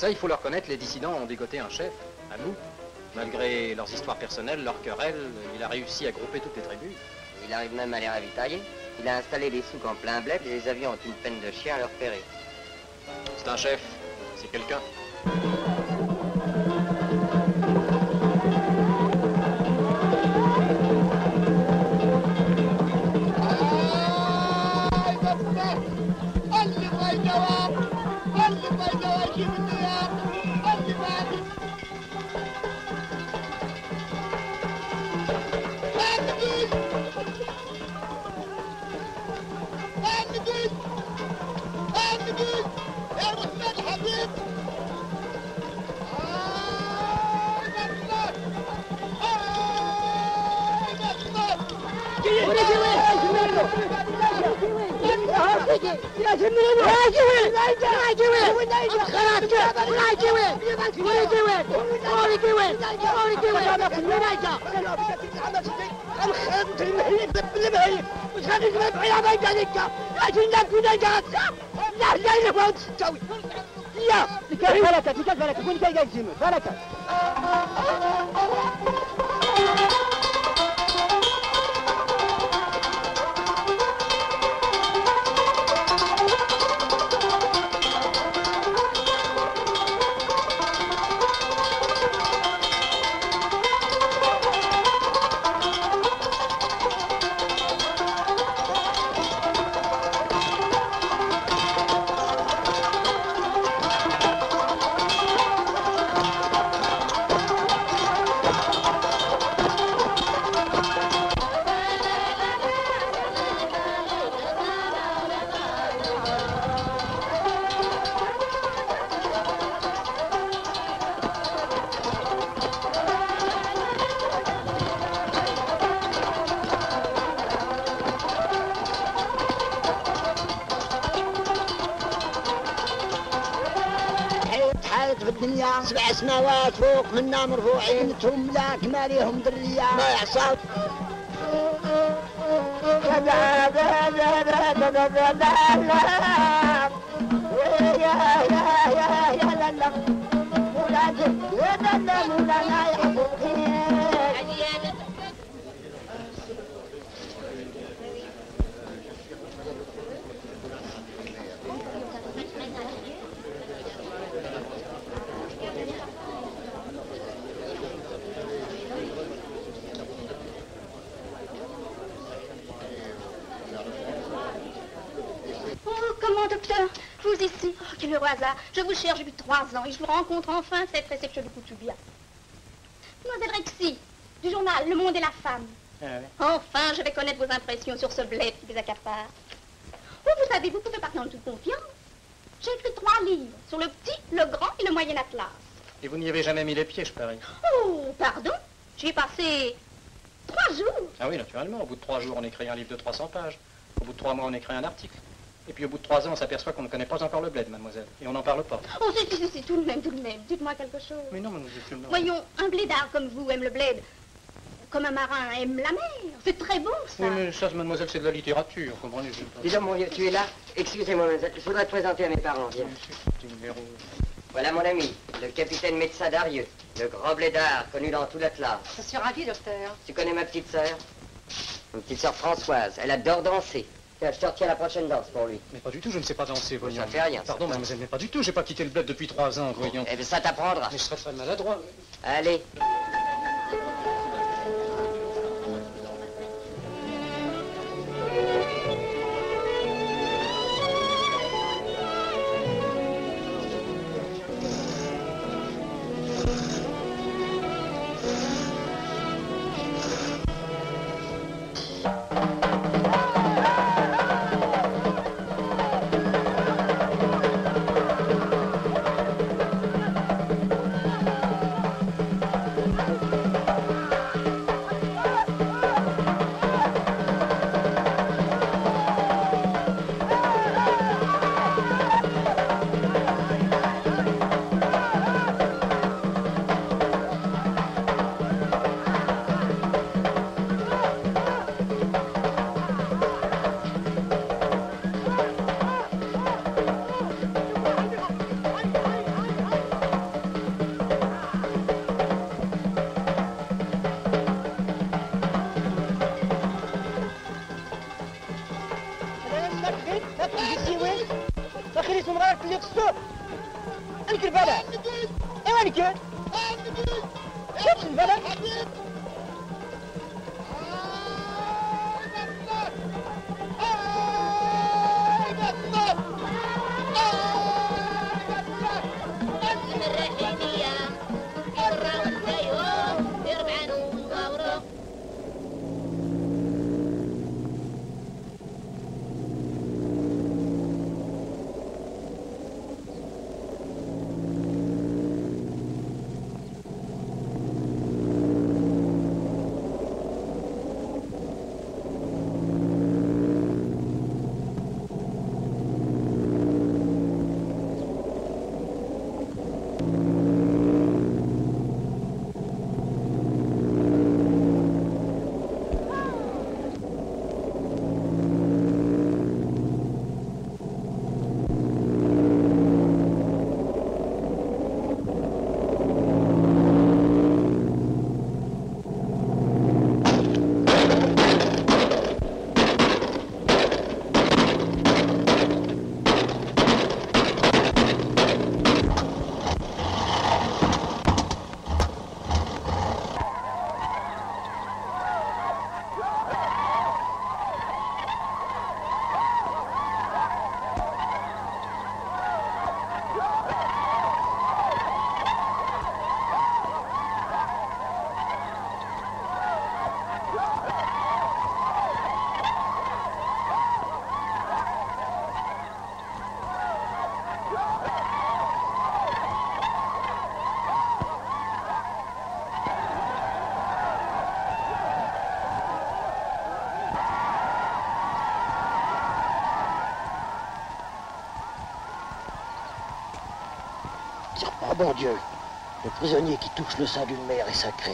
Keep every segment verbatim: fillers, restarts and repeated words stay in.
ça, il faut le reconnaître, les dissidents ont dégoté un chef, à nous. Malgré leurs histoires personnelles, leurs querelles, il a réussi à grouper toutes les tribus. Il arrive même à les ravitailler. Il a installé les souks en plein bled et les avions ont une peine de chien à leur repérer. C'est un chef, c'est quelqu'un. سبع سماوات فوق منا مرفوعين تهم لا كما ليهم ذرية ما يحصل Ici. Oh, quel heureux hasard. Je vous cherche depuis trois ans et je vous rencontre enfin cette réception du Coutubia. Mademoiselle Rexy, du journal Le Monde et la Femme. Ah oui. Enfin, je vais connaître vos impressions sur ce bled qui les accapare. Oh, vous savez, vous pouvez parler en toute confiance. J'ai écrit trois livres sur le petit, le grand et le moyen atlas. Et vous n'y avez jamais mis les pieds, je parie. Oh, pardon. J'y ai passé trois jours. Ah oui, naturellement. Au bout de trois jours, on écrit un livre de trois cents pages. Au bout de trois mois, on écrit un article. Et puis au bout de trois ans, on s'aperçoit qu'on ne connaît pas encore le bled, mademoiselle. Et on n'en parle pas. Oh, c'est, c'est, c'est tout de même, tout de même. Dites-moi quelque chose. Mais non, mademoiselle. Non. Voyons, un blédard comme vous aime le bled. Comme un marin aime la mer. C'est très beau, ça. Oui, mais ça, mademoiselle, c'est de la littérature, comprenez? Dis donc, mon vieux, tu es là? Excusez-moi, mademoiselle. Je voudrais te présenter à mes parents, viens. Voilà mon ami, le capitaine médecin Darieux, le grand blédard connu dans tout l'Atlas. Je suis ravie, docteur. Tu connais ma petite sœur? Ma petite sœur Françoise, elle adore danser. Tiens, je te retiens la prochaine danse pour lui. Mais pas du tout, je ne sais pas danser, voyons. Ça fait rien. Pardon, mademoiselle, mais pas du tout, j'ai pas quitté le bled depuis trois ans, voyons. Eh bien, ça t'apprendra. Mais je serais très maladroit. Allez. اللي سمغارك اللي قصو انك البلا ايوا انك شوف البلا Oh bon Dieu, le prisonnier qui touche le sein d'une mère est sacré.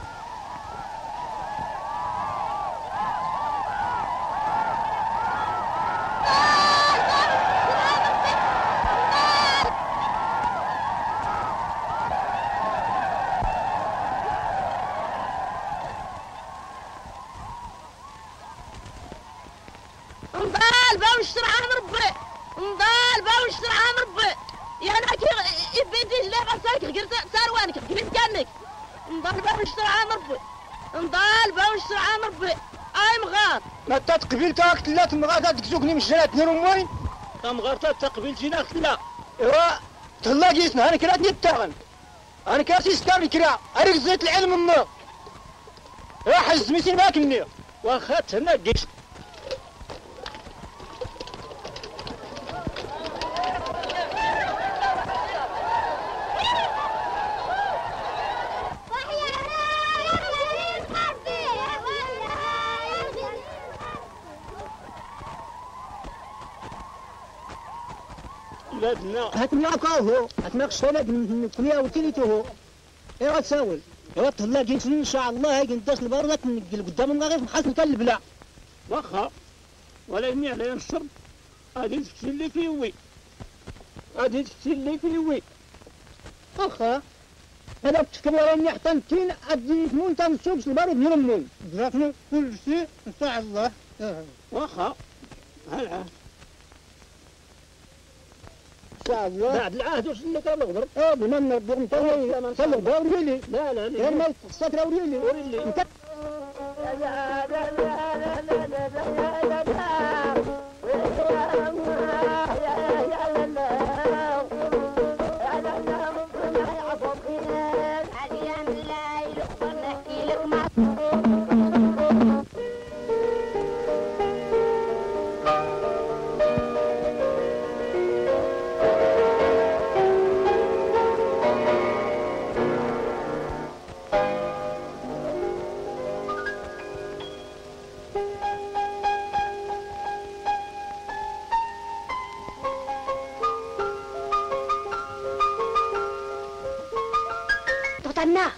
نضال باو نشتري عام ربي نضال باو نشتري عام ربي يا ناكي يبيدي لا غسالك غيرت ساروانك قلت كانك نضال باو نشتري عام ربي نضال باو نشتري عام ربي اي مغار ما تقبل تاك ثلاث مغارات تكزوكني مش جلات نيرو موين مغارات تقبل جينا لا ايوا تهلا قيسنا انا كراتني التاغن انا كاسي ستار كرا اريك زيت العلم النار يا حز ميسين باكني واخا تهنا قيس هات معك هو هات معك شوالك من الكلية وتيليته هو ايوا تساول ايوا تهلا جيت ان شاء الله هاي نداس البارده تنقل قدام المغرب محل نكلب لا واخا ولا يمي علينا الشرب غادي تفتي اللي في وي غادي تفتي اللي في وي واخا انا بتفكر راني حتى نتين غادي نمون تنصوب البارود نرمون جاتنا كل شيء ان شاء الله واخا هلا الله بعد العهد وش اللي كان مغبر اه بما نربي نطول نصلي دوري لا لا غير ما السطر وريلي وريلي انت Anna.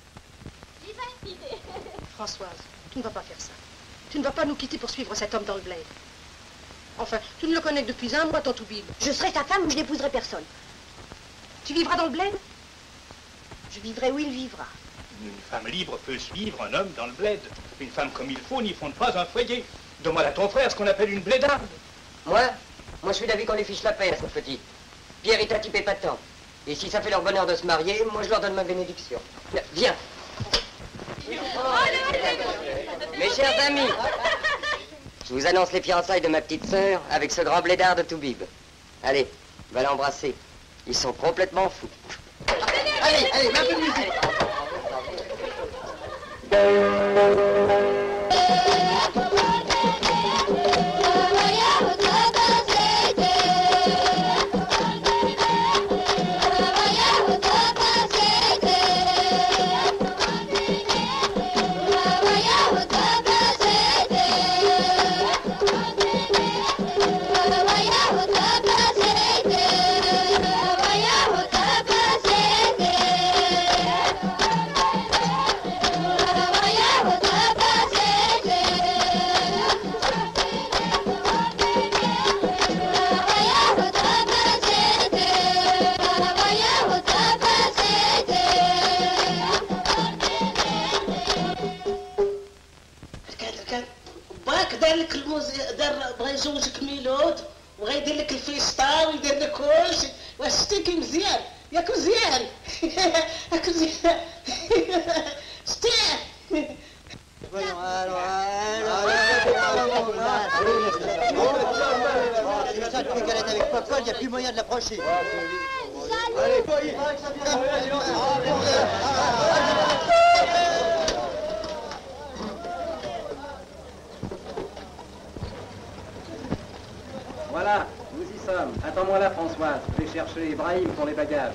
Françoise, tu ne vas pas faire ça. Tu ne vas pas nous quitter pour suivre cet homme dans le bled. Enfin, tu ne le connais que depuis un mois, ton toubib. Je serai ta femme ou je n'épouserai personne. Tu vivras dans le bled? Je vivrai où il vivra. Une femme libre peut suivre un homme dans le bled. Une femme comme il faut n'y fonde pas un foyer. Demande à ton frère ce qu'on appelle une blédarde. Moi, Moi, je suis d'avis qu'on les fiche la paix, ce petit. Pierre est un type épatant. Et si ça fait leur bonheur de se marier, moi, je leur donne ma bénédiction. Viens. Mes chers amis, je vous annonce les fiançailles de ma petite sœur avec ce grand blédard de Toubib. Allez, va l'embrasser. Ils sont complètement fous. Allez, allez, un peu de musique. يزوجك ميلود وغيدير لك الفيسطا ويدير لك كلشي واش شتي كي مزيان ياك مزيان ياك مزيان شتي Il n'y a plus moyen de l'approcher. Voilà, nous y sommes. Attends-moi là, Françoise. Je vais chercher Ibrahim pour les bagages.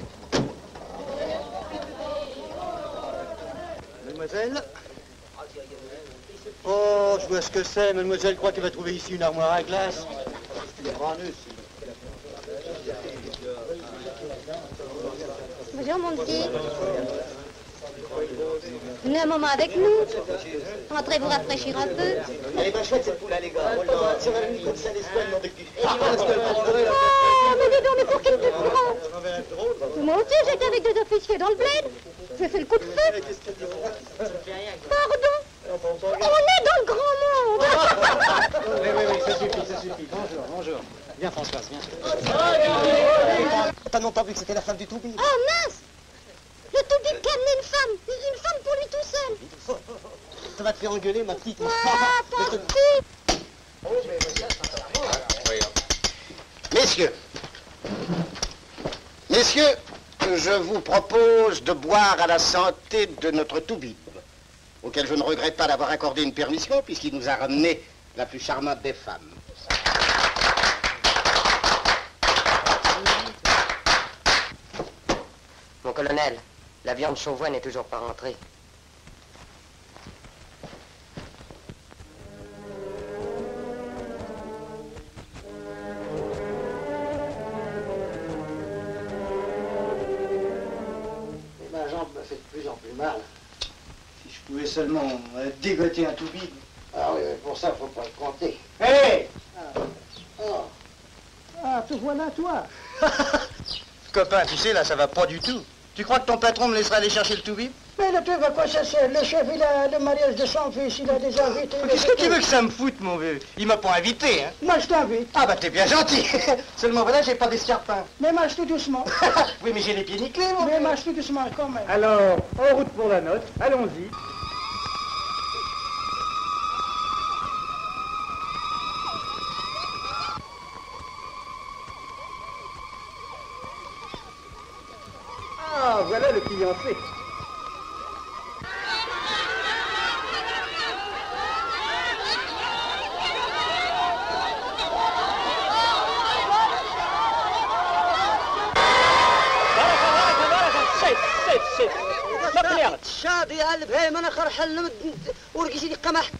Mademoiselle? Oh, je vois ce que c'est. Mademoiselle croit qu'elle va trouver ici une armoire à glace. C'est grand nœud, Bonjour mon petit. Venez un moment avec nous. Rentrez vous rafraîchir un peu. Elle est pas chouette cette poule, les gars. Tu vas venir comme ça, les squales dans des culs. Oh, mais dis donc, mais pour qui te prends? Moi aussi, j'étais avec deux officiers dans le bled. J'ai fait le coup de feu. Pardon? On est dans le grand monde. Oui, oui, oui, ça suffit, ça suffit. Bonjour, bonjour. Viens, Françoise, viens. T'as non pas vu que c'était la femme du Toubib? Oh mince! Le Toubib qui a amené une femme. Une femme pour lui tout seul. Ça va te faire engueuler, ma petite. Ah, parti. Messieurs, messieurs, je vous propose de boire à la santé de notre Toubib, auquel je ne regrette pas d'avoir accordé une permission, puisqu'il nous a ramené la plus charmante des femmes. Mon colonel, la viande chauvoine n'est toujours pas rentrée. Ma jambe me fait de plus en plus mal. Si je pouvais seulement euh, dégoter un Toubib. Ah oui, pour ça, faut pas le compter. Hé hey ah. Oh. Ah, te voilà, toi. Copain, tu sais, là, ça va pas du tout. Tu crois que ton patron me laissera aller chercher le Toubib? Mais le truc, à quoi ça sert? Le chef, il a le mariage de son fils, il a déjà invité. Qu'est-ce que tu veux que ça me foute, mon vieux? Il m'a pas invité, hein? Marche t'invite. Ah bah t'es bien gentil. Seulement voilà, j'ai pas d'escarpins. Mais marche tout doucement. Oui, mais j'ai les pieds nickelés, mon Mais vieux. marche tout doucement quand même. Alors, en route pour la note, allons-y. Ah, voilà le fiancé. شادي قلب هي من اخر حل ورقي سيدي قمح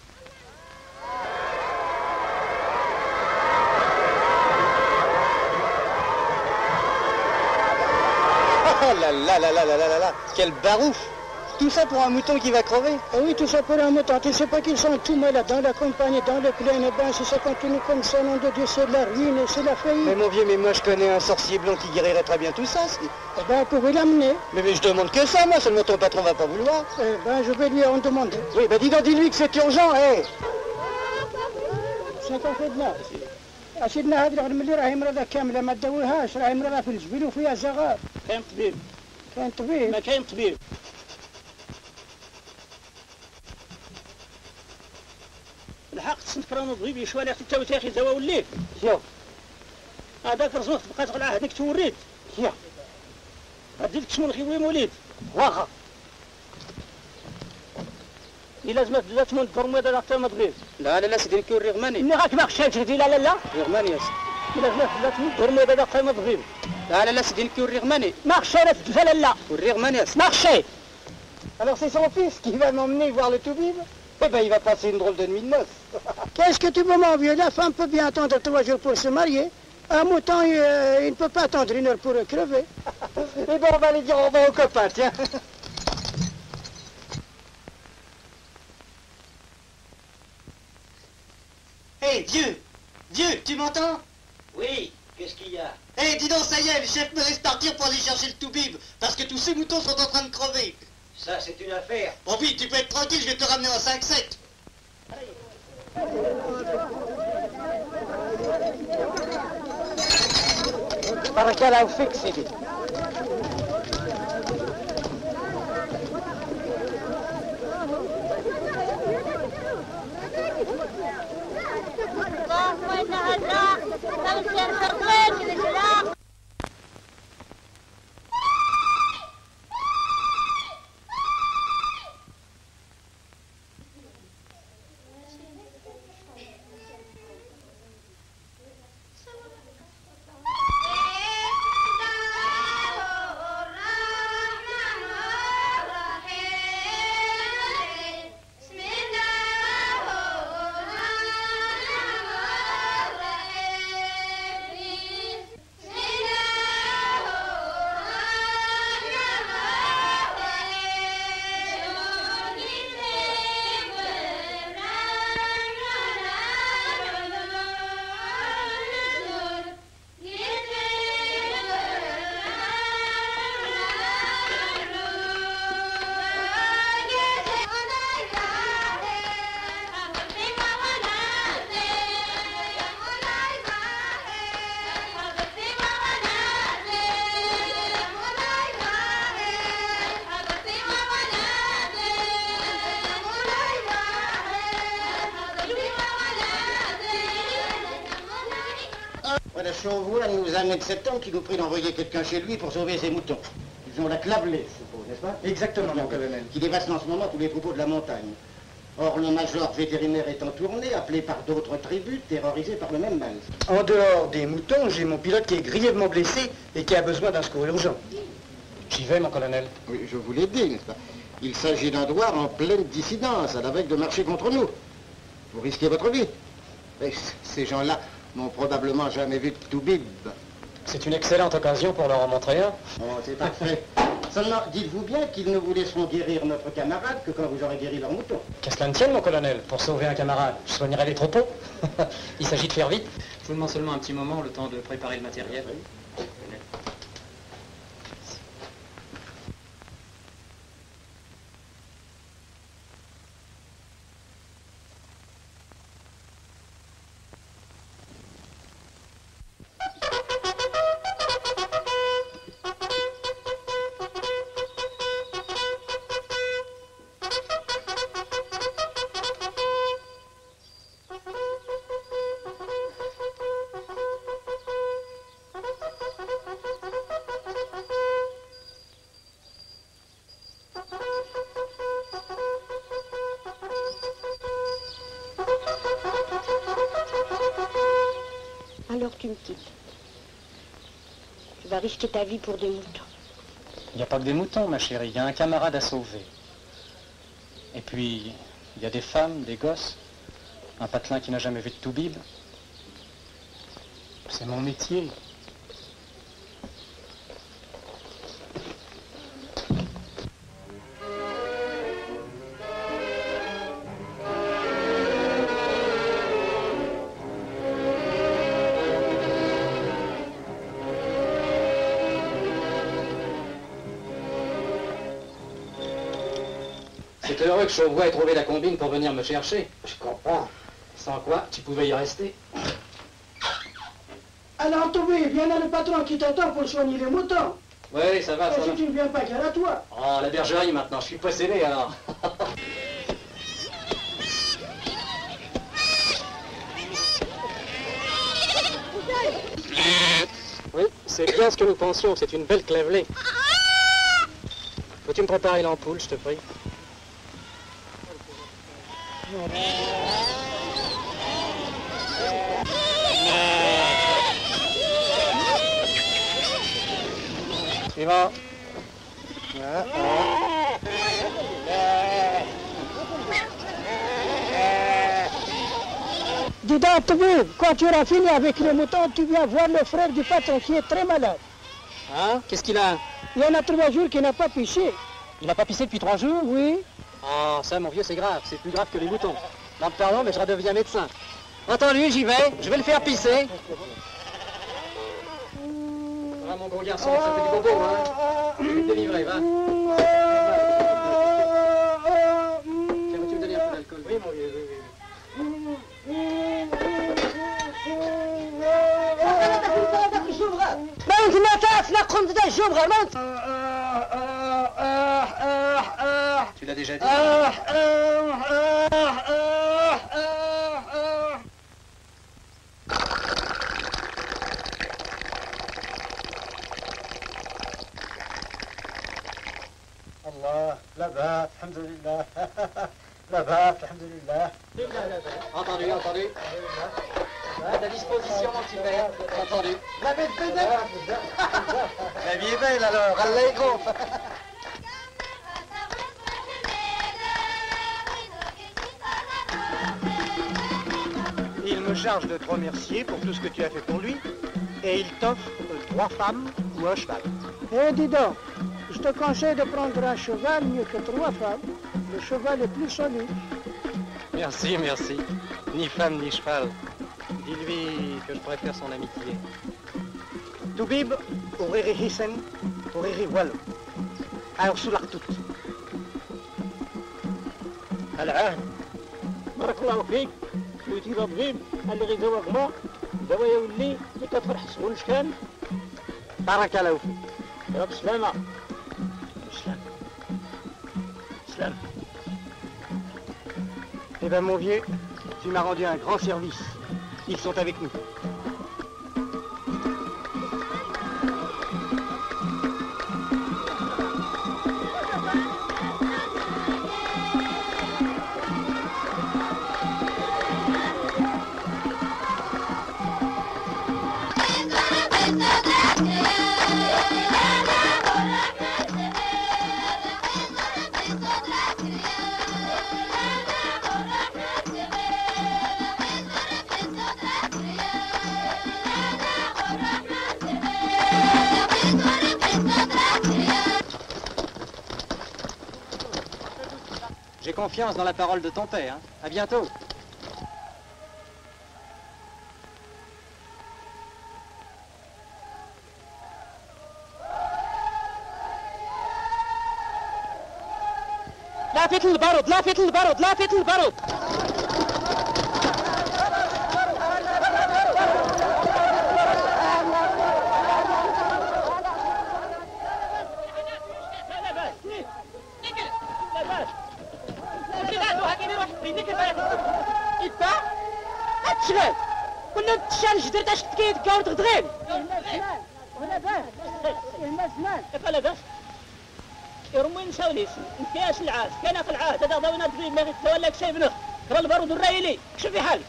Oh là là là là là là là là, quel barouf! Tout ça pour un mouton qui va crever? Ah oui, tout ça pour un mouton. Tu sais pas qu'ils sont tous malades dans la campagne, dans le plein. Et ben, si ça continue comme ça, nom de Dieu, c'est la ruine et c'est la faillite. Mais mon vieux, mais moi je connais un sorcier blanc qui guérirait très bien tout ça. Si. Eh ben, vous pouvez l'amener. Mais, mais je demande que ça, moi, seulement ton patron va pas vouloir. Eh ben, je vais lui en demander. Oui, ben dis donc, dis-lui que c'est urgent, hé! Hey. C'est qu'on fait de là. أشدنا هذه رغم اللي راهي مرضى كاملة ما تداويهاش، راهي مرضى في الجبين وفيها زغار. كاين طبيب. كاين طبيب؟ ما كاين طبيب. الحق تسنفر انا طبيب يشوى لي حتى وتاخي دواء الليل. شوف هذاك رزمك تبقى تقلع هذيك توريد. شوف هديك شمون خيوي موليد. واخا إلا لازم لا تمون تضرمو هذا حتى ما تغيب. لا لا لا سيدي كيو الرغماني. إني غاك باغي شايف جدي لا لا لا. الرغماني يا سيدي. لازم لا تمون تضرمو هذا حتى ما تغيب. لا لا لا سيدي كيو الرغماني. ما خشينا في لا لا. والرغماني يا سيدي. ما خشي. Alors c'est son fils qui va m'emmener voir le toubib. Eh ben il va passer une drôle de nuit de noces. Qu'est-ce que tu peux m'envier? La femme peut bien attendre trois jours pour se marier. Un mouton, euh, il ne peut pas attendre une heure pour crever. Eh ben on va aller dire au revoir aux copains, tiens. Hé, hey, Dieu! Dieu, tu m'entends? Oui, qu'est-ce qu'il y a? Hé, hey, dis donc, ça y est, le chef me laisse partir pour aller chercher le toubib, parce que tous ces moutons sont en train de crever. Ça, c'est une affaire. Bon, oui, tu peux être tranquille, je vais te ramener en cinq sept. بركة الله وفيك سيدي. اللهم إنها الزاق تمسير شرطين من الشراق. Chauveau, nous a amené de sept ans qui nous prie d'envoyer quelqu'un chez lui pour sauver ses moutons. Ils ont la clavelée, je suppose, n'est-ce pas? Exactement, mon colonel. Qui dévaste en ce moment tous les troupeaux de la montagne. Or, le major vétérinaire est en tournée, appelé par d'autres tribus, terrorisé par le même mal. En dehors des moutons, j'ai mon pilote qui est grièvement blessé et qui a besoin d'un secours urgent. J'y vais, mon colonel. Oui, je vous l'ai dit, n'est-ce pas? Il s'agit d'un douar en pleine dissidence, à la veille de marcher contre nous. Vous risquez votre vie. Et ces gens-là n'ont probablement jamais vu de toubib. C'est une excellente occasion pour leur en montrer un. Oh, c'est parfait. Seulement, dites-vous bien qu'ils ne vous laisseront guérir notre camarade que quand vous aurez guéri leur mouton. Qu'à cela ne tienne, mon colonel. Pour sauver un camarade, je soignerai les troupeaux. Il s'agit de faire vite. Je vous demande seulement un petit moment, le temps de préparer le matériel. Oui. Alors tu me quittes. Tu vas risquer ta vie pour des moutons. Il n'y a pas que des moutons, ma chérie. Il y a un camarade à sauver. Et puis, il y a des femmes, des gosses, un patelin qui n'a jamais vu de toubib. C'est mon métier. C'est heureux que Chauvois ait trouvé la combine pour venir me chercher. Je comprends. Sans quoi, tu pouvais y rester. Alors, Toubib, il y en a le patron qui t'attend pour soigner les moutons. Oui, ça va, Et ça si va. tu ne viens pas, qu'à la toi. Oh, la bergerie maintenant, je suis possédé alors. Oui, c'est bien ce que nous pensions, c'est une belle clèvelée. Peux-tu me préparer l'ampoule, je te prie? Suivant. Voilà. Dis donc, Toubib, quand tu auras fini avec les moutons, tu viens voir le frère du patron qui est très malade. Hein? Qu'est-ce qu'il a? Il y en a trois jours qu'il n'a pas pissé. Il n'a pas pissé depuis trois jours? Oui. Oh, ça, mon vieux, c'est grave. C'est plus grave que les moutons. Non, pardon, mais je redeviens médecin. Entendu, j'y vais. Je vais le faire pisser. Ça va, mon gros garçon, ça fait du bobo, hein? Je vais te délivrer, va. Tiens, veux-tu me donner un peu d'alcool? Oui, mon vieux, oui, oui. موت ما تعرف قمت ذا الجمعة موت. Tu l'as déjà dit? الله لا بأس الحمد لله لا بأس الحمد لله. Entendu, entendu. À ta disposition, mon petit père. Entendu. La vie est belle. La vie est belle alors, Allah est gros. Il me charge de te remercier pour tout ce que tu as fait pour lui, et il t'offre trois femmes ou un cheval. Eh, dis donc, je te conseille de prendre un cheval mieux que trois femmes. Le cheval est plus solide. Merci, merci. Ni femme, ni cheval. Dis-lui que je préfère son amitié. Toubib, وريغي هيسن وريغي والو. Alors sous l'artoute. العهد بارك الله فيك ويتي طبيب قال لي غير دواء غما دواء يولي اللي كتفرح سمون شكان بارك الله فيك. يا بسلامة سلام سلام. Eh ben mon vieux, tu m'as rendu un grand service. Ils sont avec nous. J'ai confiance dans la parole de ton père. Hein. À bientôt. لافت البارود لافت البارود لافت البارود. كنا نتشال جدرت اش تكيد كاور تغدغين ولا باس هنا زمان فلا باس يرمي نساوليس نكاش العاد كان في العاد هذا ضوينا تدري ما تولى لك شيء بنخ كرا البارود الرايلي شوف في حالك.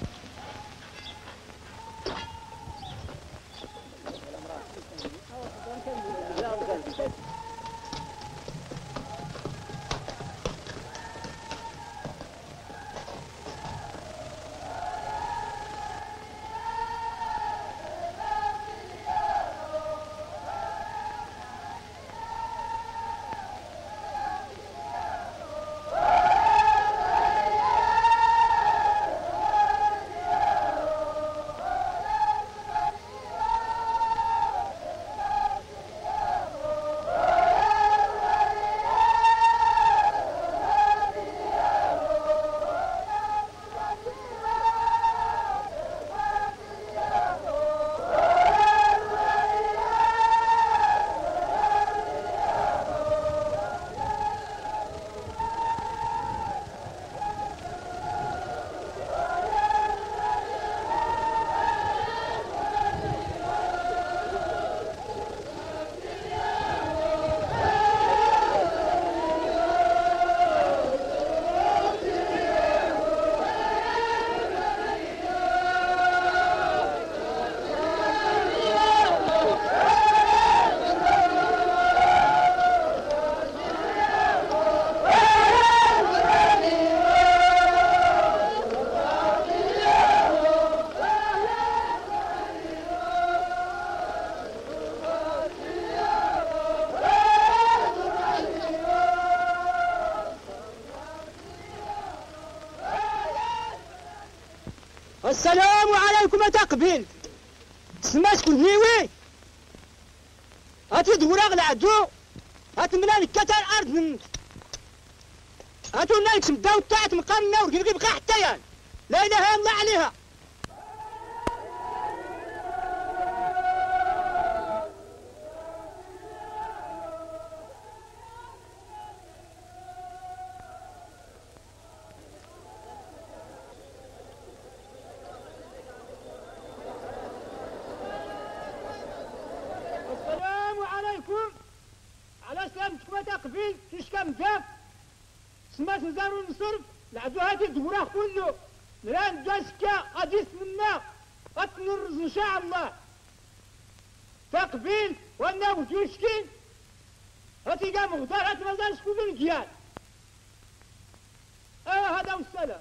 السلام عليكم تقبيل. سمعتكم نيوي هاتي دوراغ العدو هات منالك كتا الارض من هاتو نالك سمداو طاعت مقامنا ورقي بقى حتى يان لا اله الا الله عليها. قبيل تشكى مجاف سمات نزارو نصرف العدو هاتي دوراه كله نران جاسكا غادي يسمنا غتنرز ان شاء الله تقبيل وانا وجوشكين هاتي قام غدار هاتي مازال سكوب الكيان اه هذا هو السلام.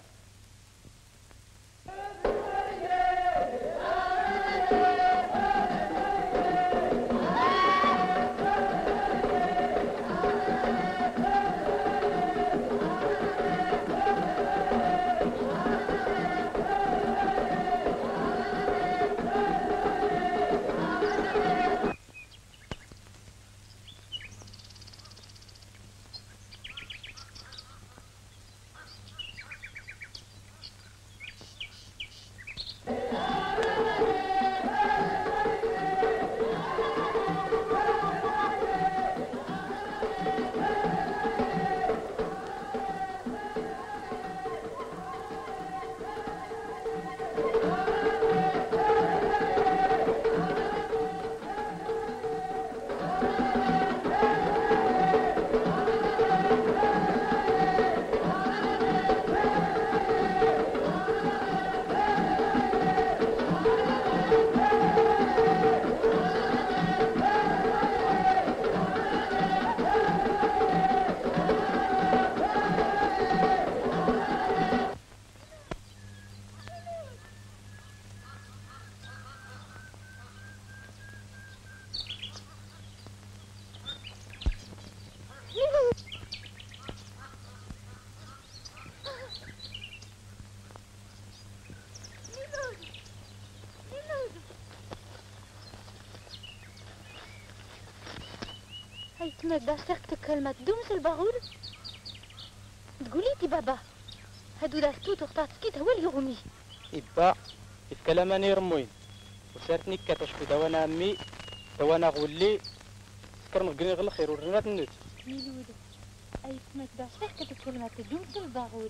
ما داستك كلمة تدومس البغول تقولي تي بابا هادو داستو تختاتكيت هو اللي يغمي إبا يتكلماني رموين وسارتني كتشكو دوانا أمي دوانا غولي سكر مقرين غل خير ورنات النوت ميلود أي ما داستك كلمة تدومس البغول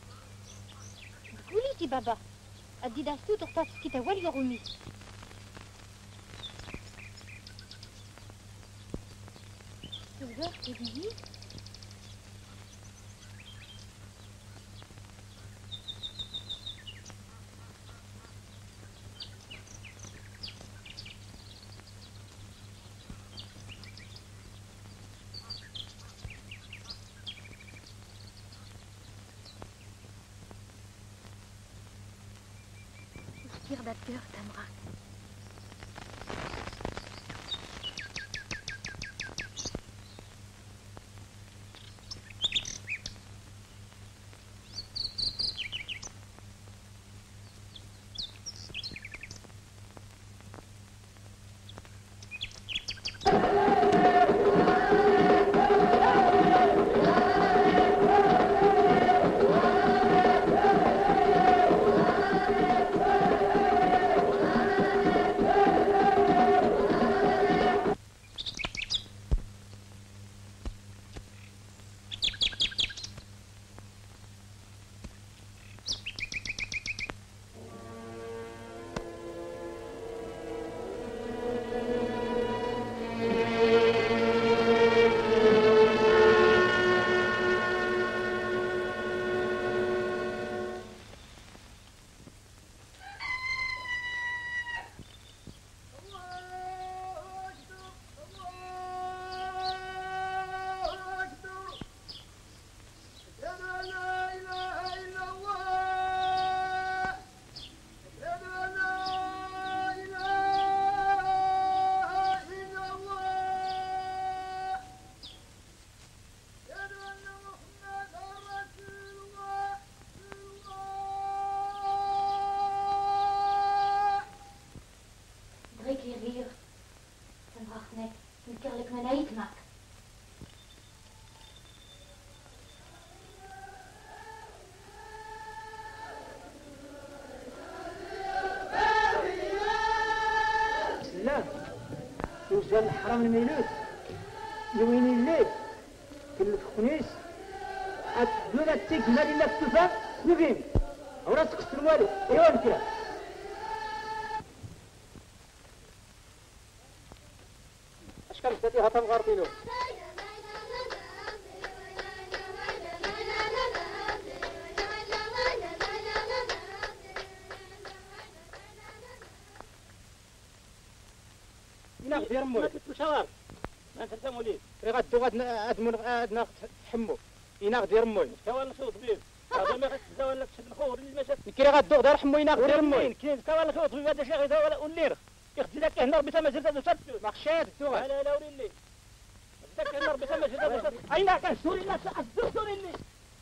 تقولي تي بابا هادي داستو تختاتكيت هو اللي يغمي Tu dis Tire d'acteur, Tamra. جال الحرام الميلوس يوين الليل كل خنيس الدولة تيك مالي نكتفى نفهم أولا تقصر والو ايوا نكرا اش كان بداتي هطا مغاربينو يناغ دير موي مشاور ما تفهموا ليه غادو غادمون غادنا تحمو يناغ دير موي كوال نشوط بيه هذا ما غتزاول لك شد الخور اللي مشات كيري غادو دار حمو يناغ دير موي كاين كوال نشوط في هذا الشيء غير ولا ولير يخدي لك هنا ربي ما زلت تشد ما خشيت تو لا لا ولي داك هنا ربي ما زلت تشد اين كان سوري الناس سوري لي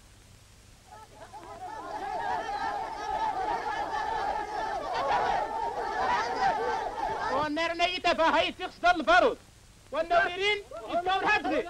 والنار نيته فهي تخص البارود والنويرين يبقوا هدري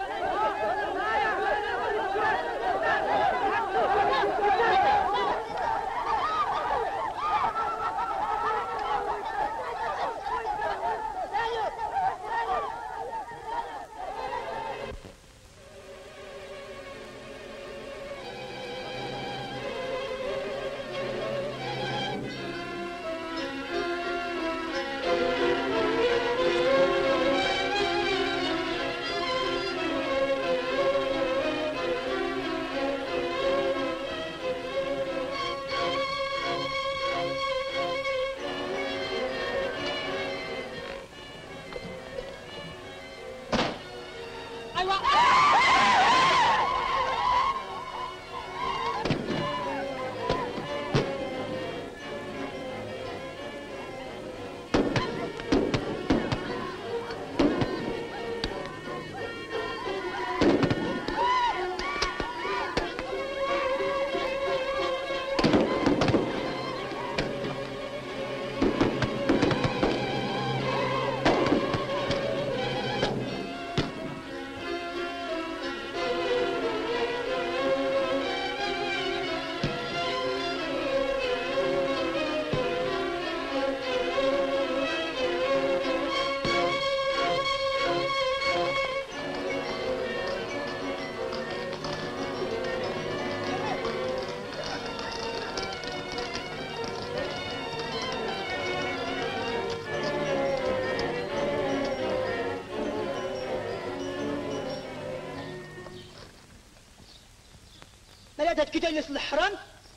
ماذا كده يصل الحرام؟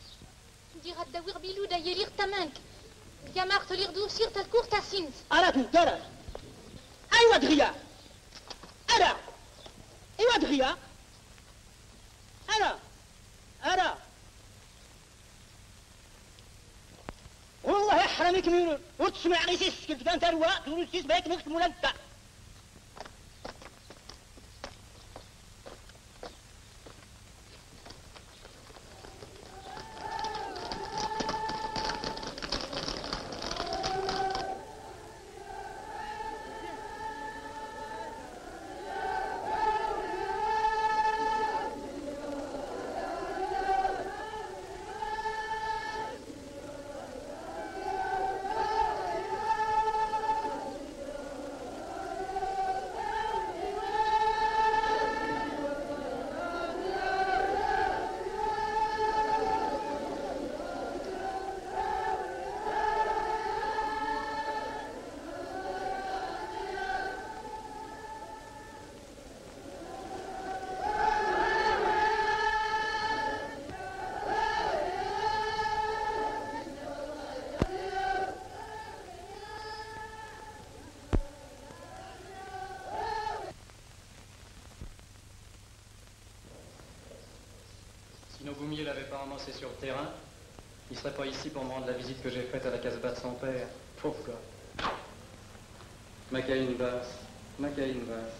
دي غدا ويغبيلو دا يليغ تمانك يا مارت ليغ دوسير تالكور تاسينز أنا تنترى أيوة دغيا أنا أيوة دغيا أنا أنا والله يحرمك من وتسمع غيسيس كنت كان تروى تقول سيس بيك نكت مولانتا Si nos Goumier l'avait pas ramassé sur le terrain, il serait pas ici pour me rendre la visite que j'ai faite à la casbah de son père. Pauvre gars. Macaïne basse, Macaïne basse.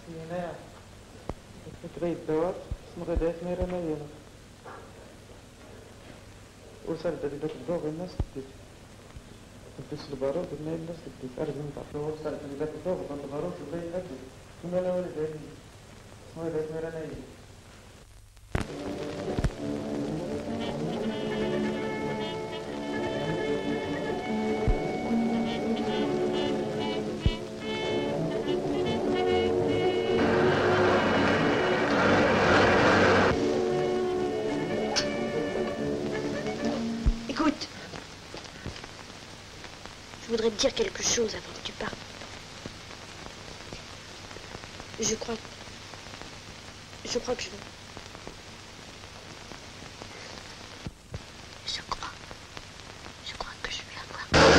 تغيب دوار اسم غدات ميرا ميانا وصلت هذيك الضوء الناس تديت تدس البارود والناس الناس تديت أرجم تعطيه وصلت هذيك الضوء وكنت بارود وبين أكل ثم أنا ولد هذي اسم غدات ميرا ميانا Écoute, je voudrais te dire quelque chose avant que tu partes. Je crois... Je crois que je... Je crois... Je crois que je vais avoir...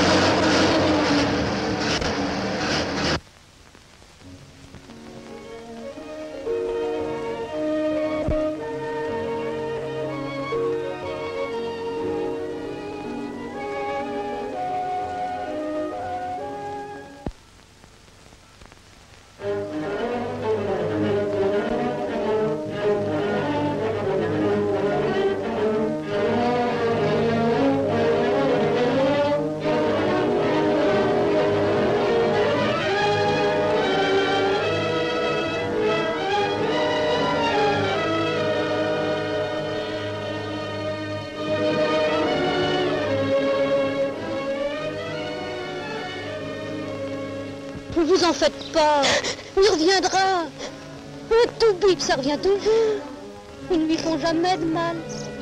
Ne vous en faites pas, il reviendra. Un toubib, ça revient toujours. Ils ne lui font jamais de mal.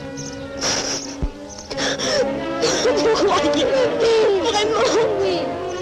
Vous croyez? Vraiment? Oui.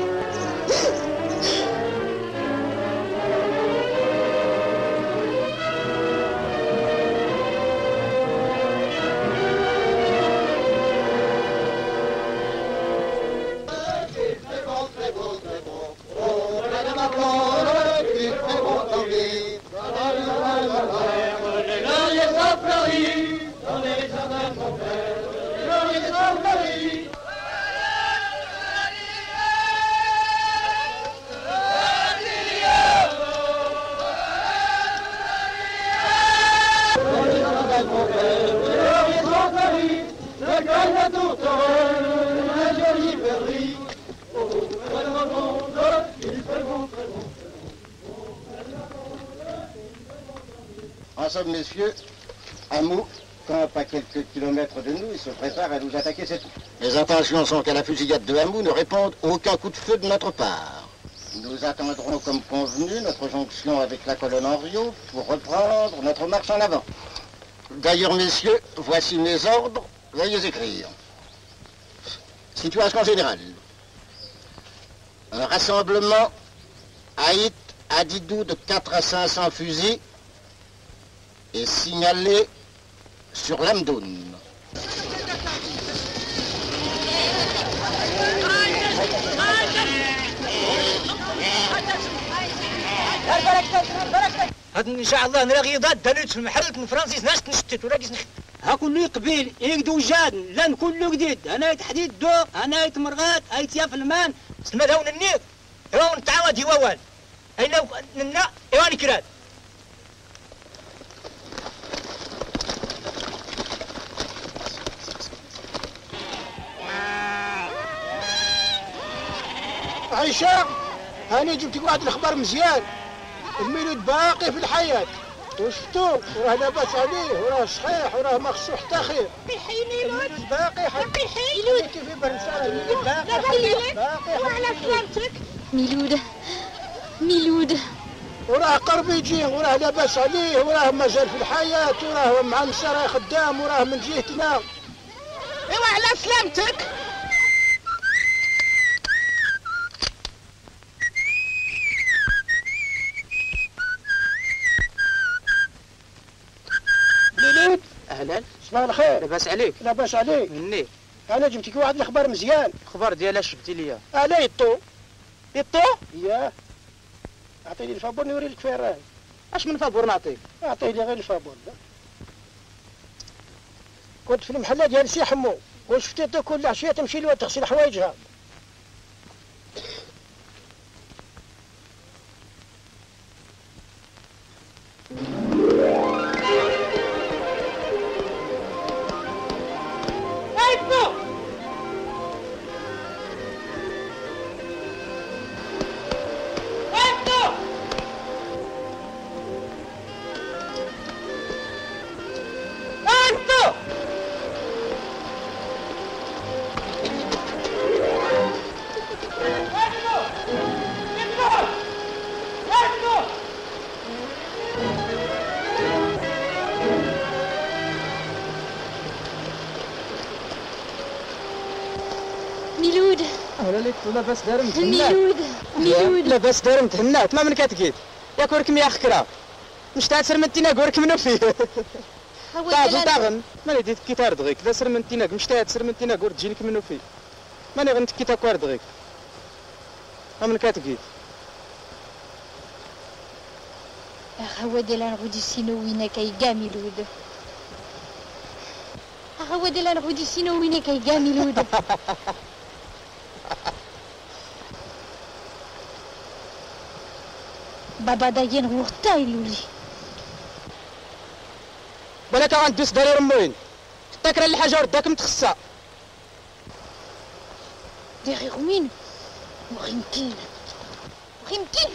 En somme, messieurs, Hamou campe à quelques kilomètres de nous et se prépare à nous attaquer, c'est tout. Les intentions sont qu'à la fusillade de Hamou ne répondent aucun coup de feu de notre part. Nous attendrons comme convenu notre jonction avec la colonne Henriot pour reprendre notre marche en avant. D'ailleurs, messieurs, voici mes ordres, veuillez écrire. Situation générale. Un rassemblement haït à Didou de quatre à cinq cents fusils est signalé sur l'Amdoun. هاد ان شاء الله نلاقي ضد دانوت في المحل من فرنسيس ناس نشتت ولا كيس نخت ها كله قبيل يقدو جاد لان كله جديد انا تحديد دو انا تمرغات اي تياف المان سلمى داون النيق ايوا نتعاود يوال اي لو ننا ايواني كراد عيشة أنا جبت واحد الأخبار مزيان. الميلود باقي في الحياة وشفتوه وراه لاباس عليه وراه صحيح وراه ما خصو حتى خير. الميلود باقي حتى ميلود كيف برنسان الميلود باقي باقي وعلى سلامتك ميلود ميلود وراه قرب يجي وراه لاباس عليه وراه مازال في الحياة وراه مع النساء خدام وراه من جهتنا. ايوا على سلامتك. ميلود اهلا صباح الخير. لاباس عليك؟ لاباس عليك. مني انا جبتك واحد الاخبار مزيان. اخبار ديال اش جبتي ليا؟ على يطو يطو ياه اعطيني الفابور نوري لك فين راهي. اش من فابور نعطيك؟ اعطيني غير الفابور. كنت في المحلة ديال سي حمو وشفتي كل عشية تمشي لها تغسل حوايجها. ميلود اهلا لك لاباس دارم ميلود ميلود لاباس دارم تهنات ما من كتقيت يا كوركم يا خكرا مش تاثر من تينا كورك منو فيه تعزل تاغن ماني ديت كي تاردغيك لا سر من تينا مش تاثر من تينا كور تجينك منو فيه ماني غنت كي تاكواردغيك ما من كتقيت هو ديال غودي سينو وينا كايكا ميلود هو ديال غودي سينو وينا كايكا ميلود بابا داين غوختا يلولي بلا تا غندوس داري رموين تاكر الحاجه رداك متخصه ديري غوين وغيمكن وغيمكن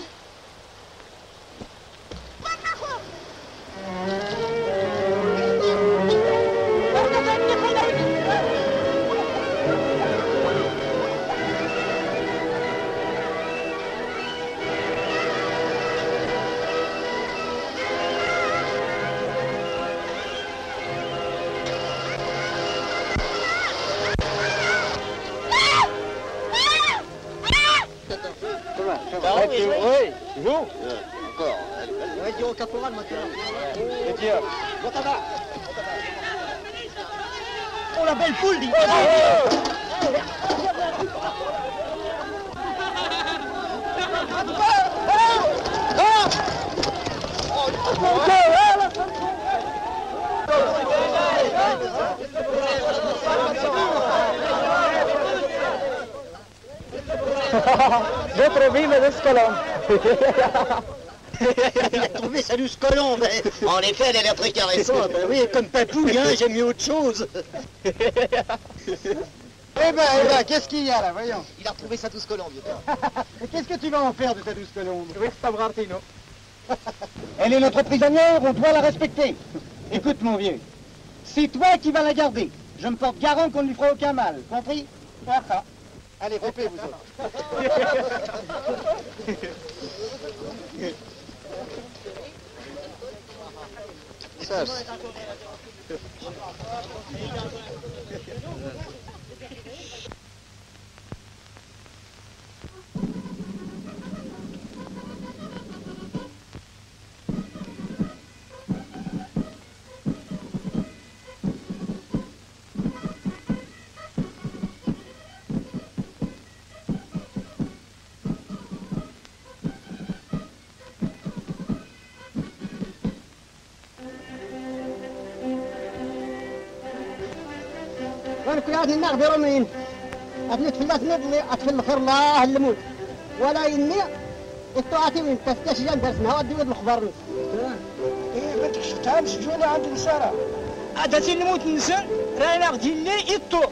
Oui, vous encore. Ouais, dis au caporal maintenant. Et dire. Oh la belle poule, dis. D'autres vives de Scolombe. Il a trouvé sa douce colombe. En effet, elle a l'air très caressante. Oui, comme Papouille, hein, j'ai mis autre chose. Eh ben, eh ben, qu'est-ce qu'il y a là, voyons. Il a retrouvé sa douce colombe, vieux père. Et qu'est-ce que tu vas en faire de ta douce colombe? Oui, c'est pas Brartino. Elle est notre prisonnière, on doit la respecter. Écoute, mon vieux, c'est toi qui vas la garder. Je me porte garant qu'on ne lui fera aucun mal, compris? Ah, ah. Allez, rompez, vous autres. Ça, كل هذه النار برمين أبنت في الناس نبني أدخل الخير الله اللموت ولا يني التواتي من تستشجن درسنا ودي ود الخبر إيه ما تشتهمش جوني عند النسارة أدتي نموت نسن رانا غدي لي إطو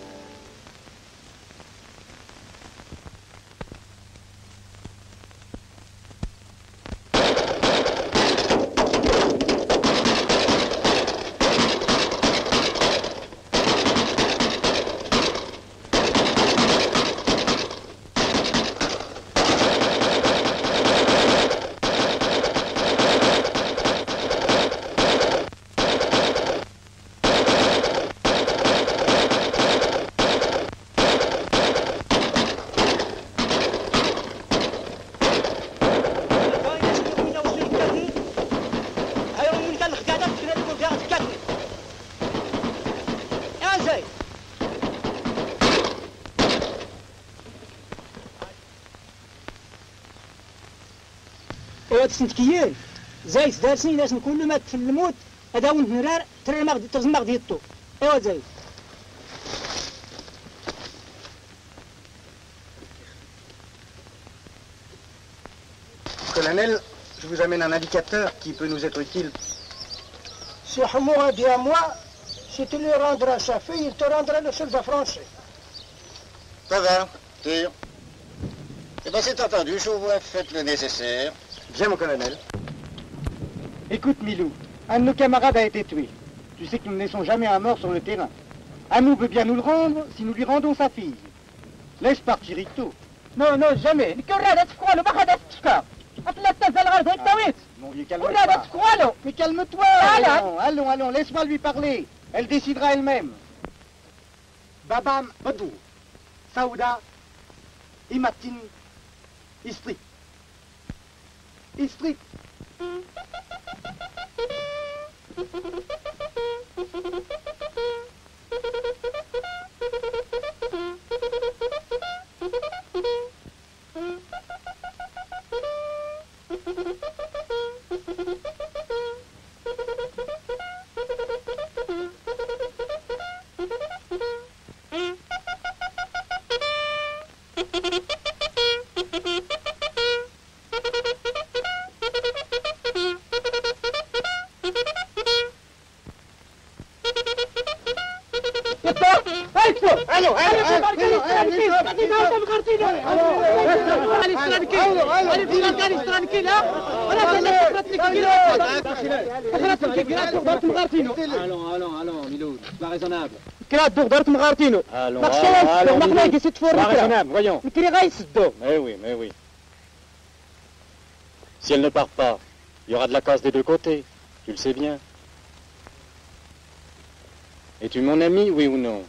سنتكيين زايد دارسني ناس كل ما في الموت هذا ونت نرار ترى ما غادي ترزم ما غادي يطو ايوا زايد Colonel, je vous amène un indicateur qui peut nous être utile. Si Hamour a dit à moi, si tu lui rendras sa fille, il te rendra le soldat français. Ça va, tire. Eh bien, c'est entendu, je vous faites le nécessaire. Bien, mon colonel. Écoute, Milou, un de nos camarades a été tué. Tu sais que nous ne laissons jamais un mort sur le terrain. Amou veut bien nous le rendre si nous lui rendons sa fille. Laisse partir Ito. Non, non, jamais. Mon vieux, calme-toi. Mais calme-toi. Allons, allons, allons, laisse-moi lui parler. Elle décidera elle-même. Babam Badou. سوداء إمتن إسطي إسطي Allons, allons, allons, Milou, c'est pas raisonnable. Allons, allons, c'est pas raisonnable, voyons. Mais oui, mais oui. Si elle ne part pas, il y aura de la casse des deux côtés, tu le sais bien. Es-tu mon ami, oui ou non?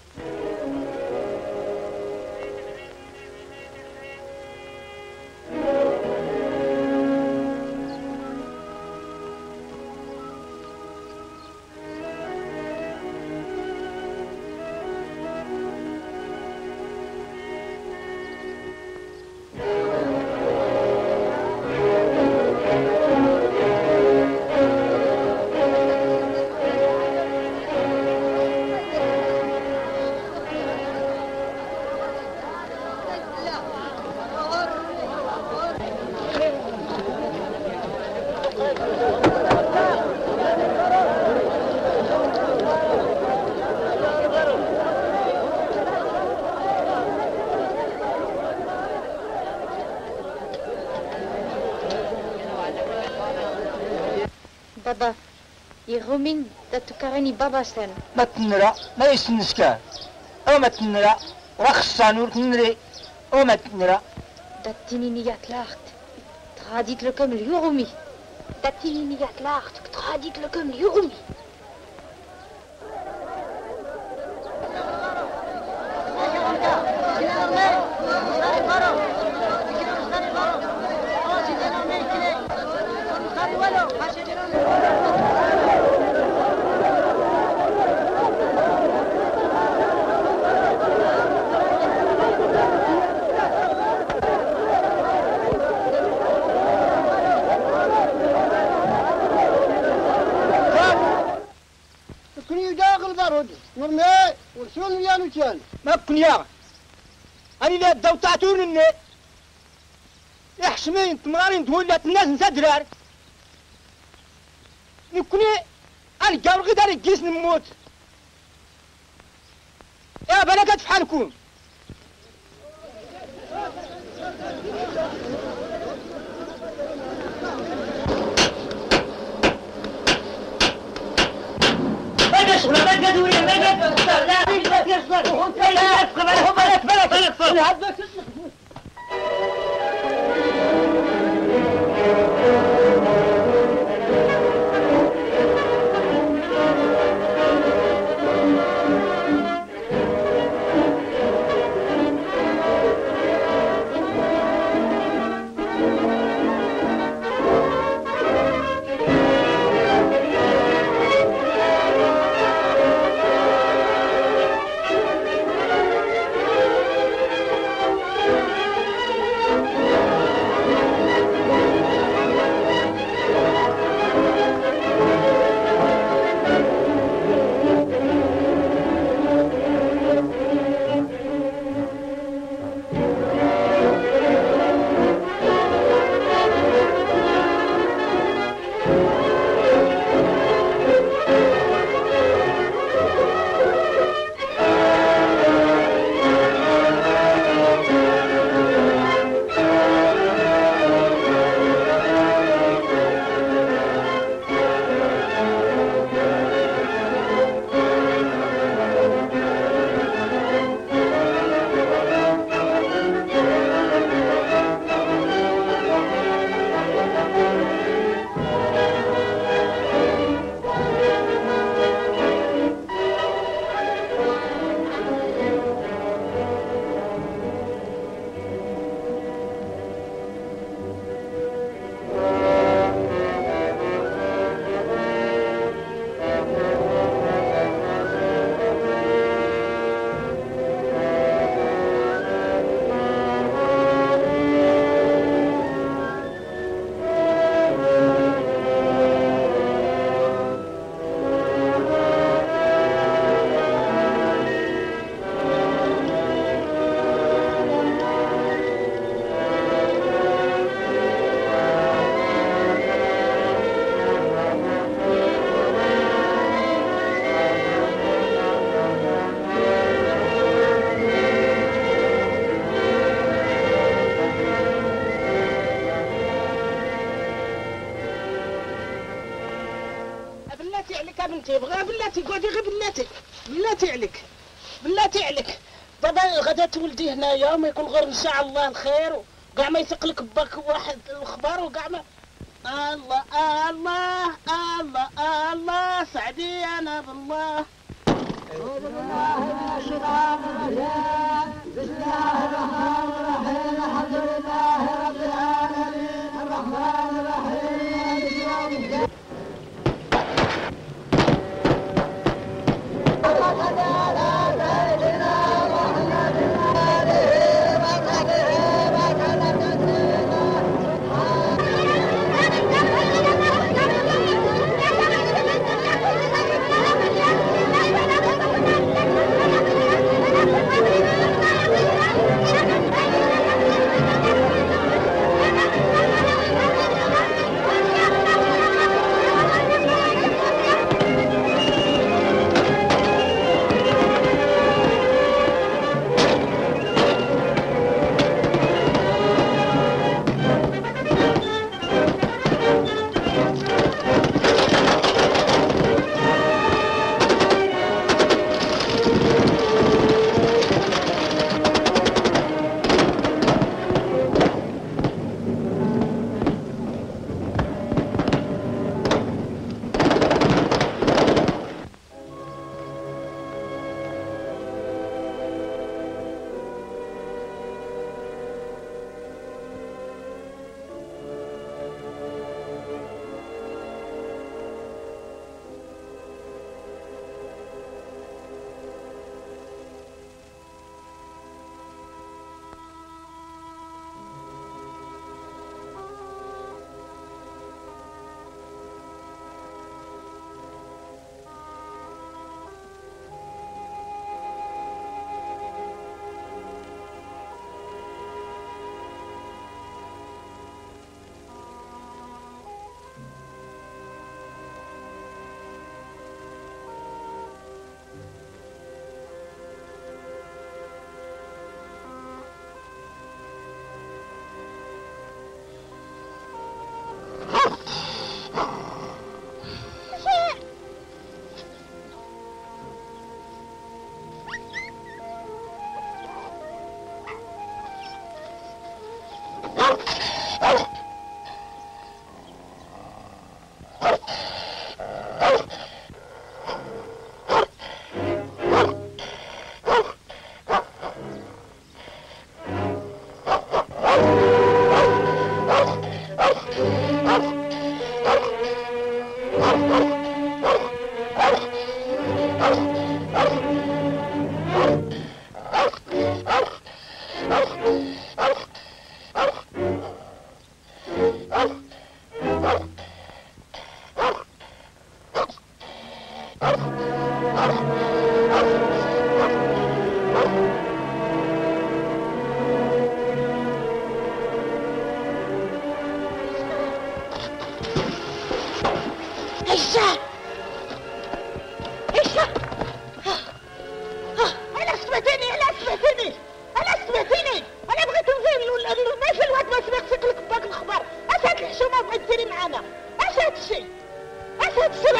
بابا يغومين تتكرني بابا سن ما تنرى ما يسنسكا أو ما تنرى رخصانور تنري أو ما تنرى داتيني نيات لاخت تغاديت لكم اليومي داتيني نيات لاخت تغاديت لكم اليومي نرمي ورسول مليان وشان ما كن يا أنا لا دوتاتون إني إحشمين تمرين تولت الناس نسدرار نكوني أنا جاور غدار الجيس نموت يا بلقت في حالكم انت بغا بلاتي قعدي غير بلاتي بلاتي عليك بلاتي عليك دابا غدا تولدي هنايا وما يكون غير ان شاء الله الخير وكاع ما يثقلك باك واحد الخبر وكاع ما الله الله الله الله سعدي انا بالله. أعوذ بالله من الشيطان الرجيم. بسم الله الرحمن الرحيم. الحمد لله رب العالمين الرحمن الرحيم مالك يوم الدين.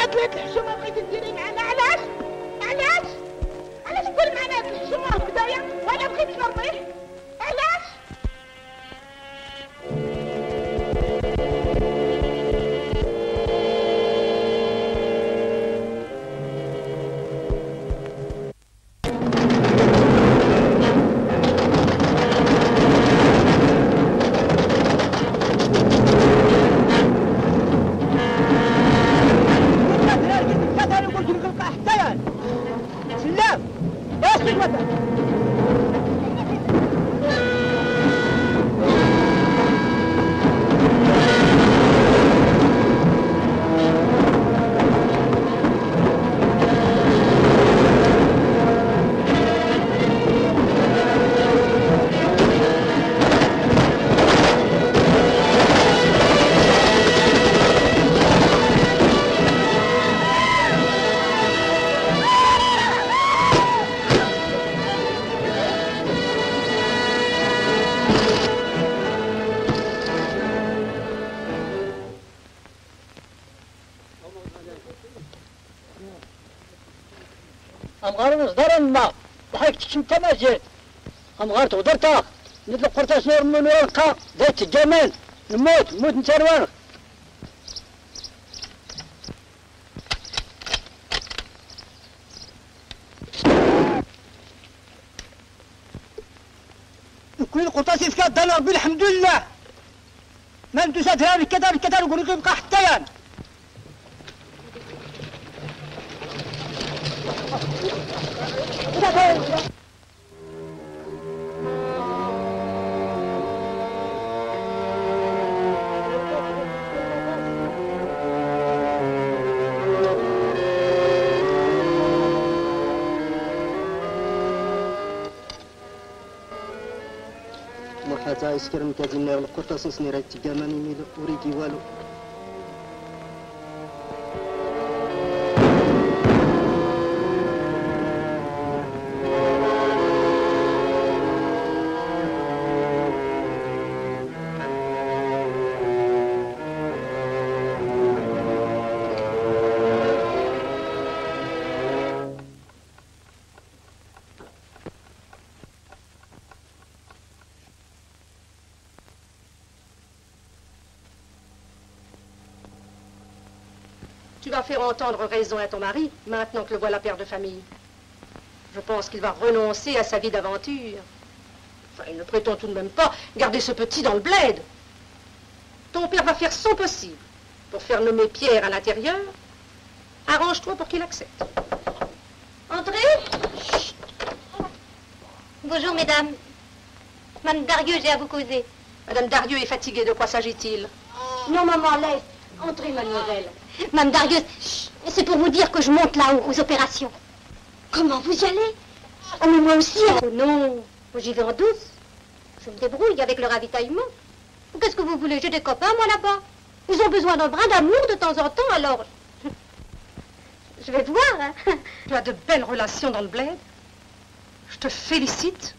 الحشومه بغيتي ديري معنا علاش علاش علاش تقول معنا هاد الحشومه هكذايا أمغار نصدر ما وحيك تكشم تماجد أمغار تقدر تاخ ندل قرطاس نور من ورقة ذات الجمال نموت نموت نتروان كل قرطاس يسكت دانا ربي الحمد لله ما ندوس هذا الكذا الكذا نقول لك يبقى حتى يعني حتى يسكر مكازين القرطاس نسني راي تجاماني ميلو وريدي والو Tu vas faire entendre raison à ton mari, maintenant que le voilà père de famille. Je pense qu'il va renoncer à sa vie d'aventure. Enfin, il ne prétend tout de même pas garder ce petit dans le bled. Ton père va faire son possible pour faire nommer Pierre à l'intérieur. Arrange-toi pour qu'il accepte. Entrez. Chut. Bonjour, mesdames. Madame Darieux, j'ai à vous causer. Madame Darieux est fatiguée, de quoi s'agit-il? Non, maman, laisse. Entrez, mademoiselle. Madame Darieux, c'est pour vous dire que je monte là-haut, aux opérations. Comment, vous y allez? Oh, mais moi aussi. Oh non, j'y vais en douce. Je me débrouille avec le ravitaillement. Qu'est-ce que vous voulez? J'ai des copains, moi, là-bas. Ils ont besoin d'un brin d'amour de temps en temps, alors... Je vais voir, hein. Tu as de belles relations dans le bled. Je te félicite.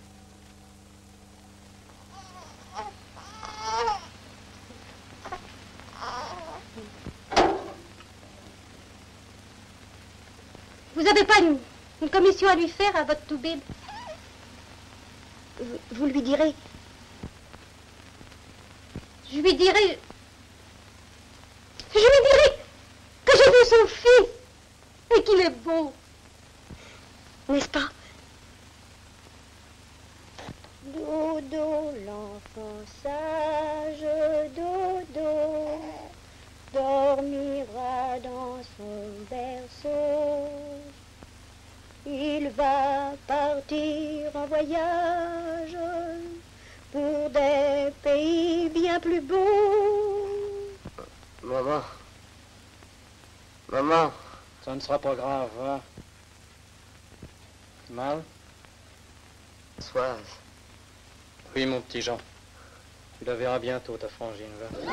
Vous n'avez pas une, une commission à lui faire à votre toubib? vous, vous lui direz. Je lui dirai... Je lui dirai que j'ai vu son fils et qu'il est beau. N'est-ce pas? Dodo, l'enfant sage, Dodo, dormira dans son berceau. Il va partir en voyage pour des pays bien plus beaux. Maman. Maman. Ça ne sera pas grave, hein? Mal? Soise. Oui, mon petit Jean. Tu la verras bientôt, ta frangine, va.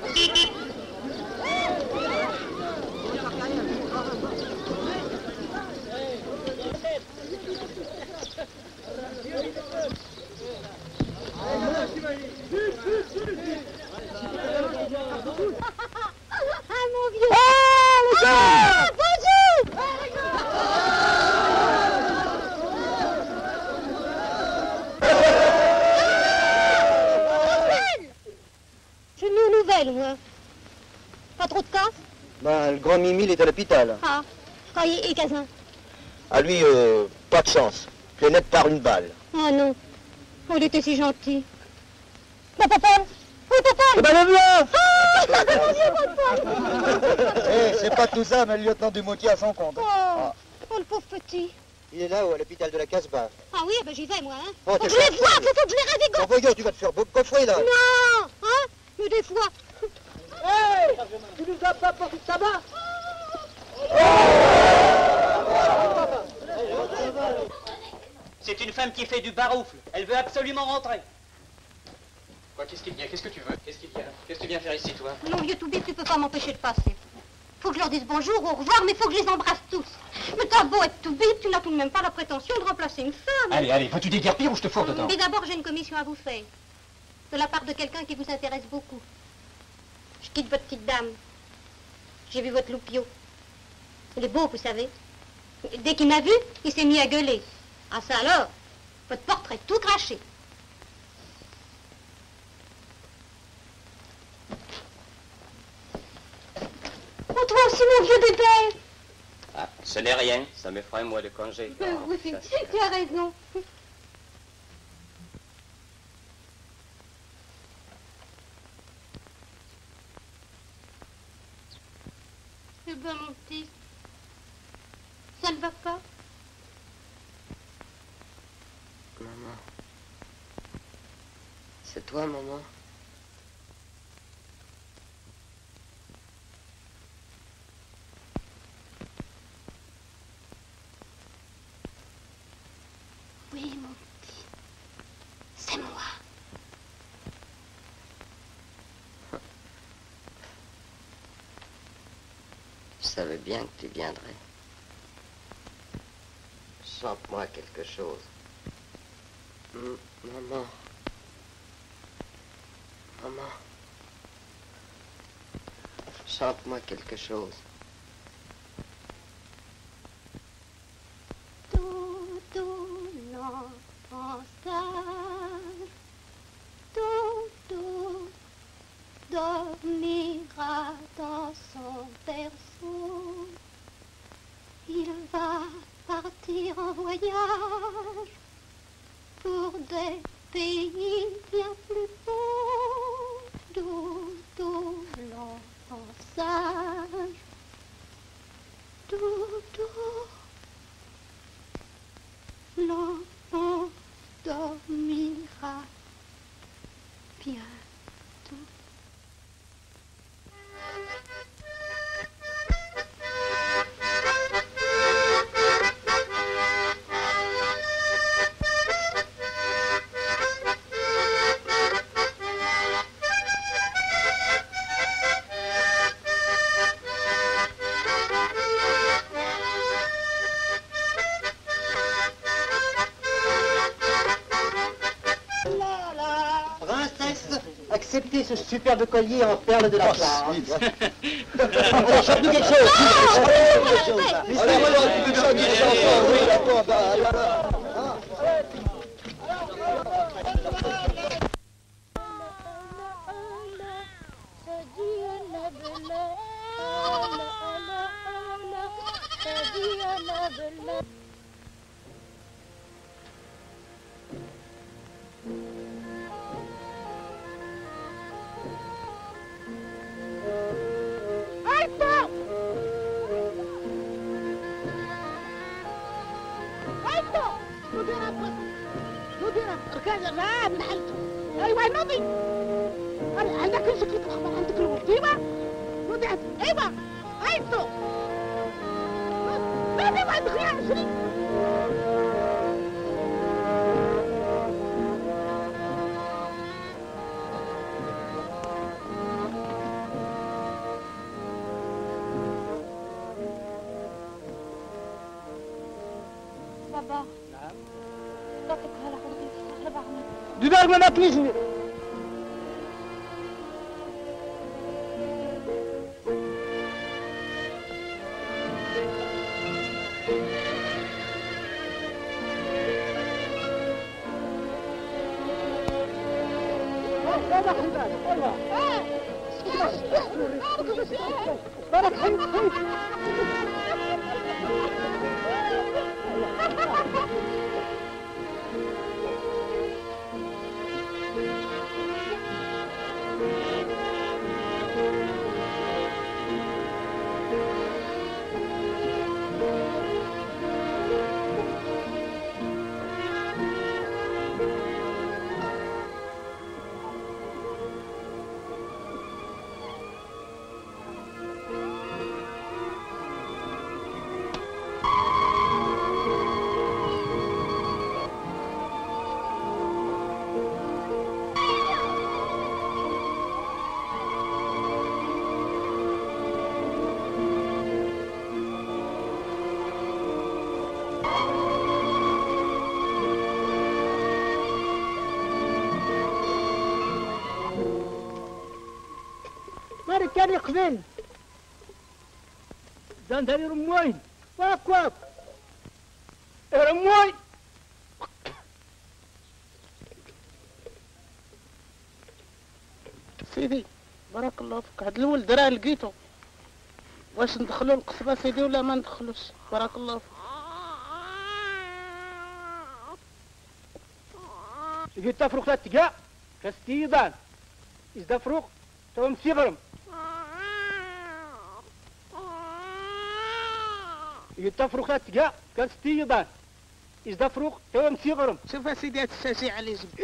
Ah, mon vieux! Ah, le gars! Ah, bonjour! Je n'ai aux nouvelles, moi. Pas trop de cas? Ben, le grand Mimi, il est à l'hôpital. Ah, quand il est Casin? À lui, euh, pas de chance. Il est net par une balle. Ah non, oh, il était si gentil. Bah, papa! Oui, papa! Eh ben, lève-le! Ah, mon Dieu, papa! Eh, c'est pas tout ça, mais le lieutenant Dumoutier à son compte. Oh, Ah. oh, le pauvre petit. Il est là-haut, à l'hôpital de la Casbah. Ah oui, ben j'y vais, moi, hein. Oh, Faut t'es que je les gentil. vois, faut que je les ravigote. Bon, voyons, tu vas te faire coffrer, là. Non, hein, mais des fois... Hé, tu nous as pas porté de tabac? C'est une femme qui fait du baroufle. Elle veut absolument rentrer. Quoi, qu'est-ce qu'il y a? Qu'est-ce que tu veux? Qu'est-ce qu'il y a? Qu'est-ce que tu viens faire ici, toi? Non, vieux Toubib, tu peux pas m'empêcher de passer. Faut que je leur dise bonjour, au revoir, mais faut que je les embrasse tous. Mais t'as beau être Toubib, tu n'as tout de même pas la prétention de remplacer une femme. Allez, allez, vas-tu déguerpir ou je te fourre dedans? Mais d'abord, j'ai une commission à vous faire. De la part de quelqu'un qui vous intéresse beaucoup. Je quitte votre petite dame. J'ai vu votre loupio. Il est beau, vous savez. Dès qu'il m'a vu, il s'est mis à gueuler. Ah ça alors, votre portrait tout craché. Oh, toi aussi, mon vieux bébé. Ah, ce n'est rien, ça me fera un mois de congé. Euh, Oh, oui, ça, tu as raison. Eh ben, mon petit, ça ne va pas? Maman. C'est toi, maman? Oui, mon petit, c'est moi. Je savais bien que tu viendrais. Chante-moi quelque chose. M- Maman. Maman. Chante-moi quelque chose. Tout, tout l'enfant sage, tout, tout dormira dans son berceau. Il va partir en voyage pour des pays bien plus beaux. Tout, tout l'enfant sage, tout, tout l'enfant dormira bientôt. Acceptez ce superbe collier en perles de la classe. Alors chante-nous quelque chose. Chante-nous quelque chose. Alors, tu peux chanter une chanson. Oui, d'accord, bah, alors. ايوه نوضي عندك كل شكل الخبر عندك الولد ايوه نوضي ايوه هايتو نوضي عندك غير عشرين بابا نعم لا تكره لحظة على بعضنا دودار ما ماكليش بارك حيد حيد مالك كان يقبل زان داري رموين واك واك يا امي سيدي بارك الله فيك. هاد الولد راه لقيته، واش ندخلو القصبة سيدي ولا ما ندخلوش؟ بارك الله فيك. يجي تفرق ثلاث كاع كاستيضان إذا فروق توم سيغرم يجي تفرق ثلاث كاع كاستيضان إذا فروق توم سيغرم. شوف يا سيدي هاد الشجاعة اللي جبت.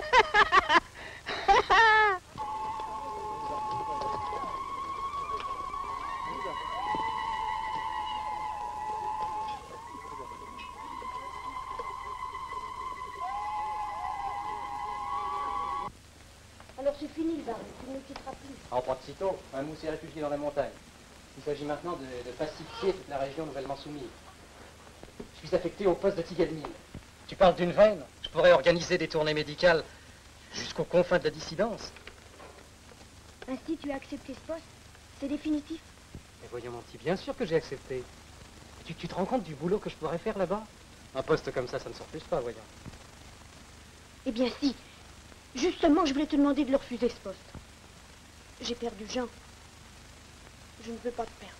Alors c'est fini le baron, tu ne me quitteras plus. En pas de sitôt, un mou s'est réfugié dans la montagne. Il s'agit maintenant de, de pacifier toute la région nouvellement soumise. Je suis affecté au poste de Tigadmil. Tu parles d'une veine? Je pourrais organiser des tournées médicales jusqu'aux confins de la dissidence. Ainsi tu as accepté ce poste? C'est définitif? Mais voyons mon petit, bien sûr que j'ai accepté. Tu, tu te rends compte du boulot que je pourrais faire là-bas? Un poste comme ça, ça ne se refuse pas, voyons. Eh bien si. Justement, je voulais te demander de le refuser ce poste. J'ai perdu Jean. Je ne veux pas te perdre.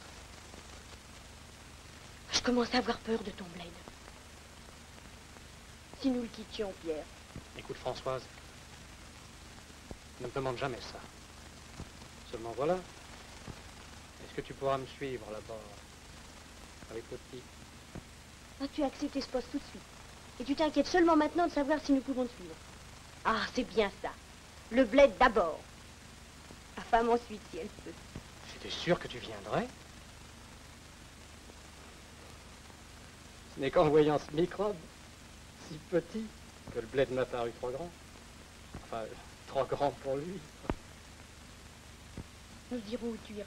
Je commence à avoir peur de ton bled. Si nous le quittions, Pierre. Écoute, Françoise, ne me demande jamais ça. Seulement voilà. Est-ce que tu pourras me suivre là-bas avec le petit? Ah, tu as accepté ce poste tout de suite. Et tu t'inquiètes seulement maintenant de savoir si nous pouvons te suivre. Ah, c'est bien ça. Le bled d'abord. La femme ensuite, si elle peut. J'étais sûr que tu viendrais. Ce n'est qu'en voyant ce microbe, si petit, que le bled m'a paru trop grand. Enfin, trop grand pour lui. Nous dirons où tu iras.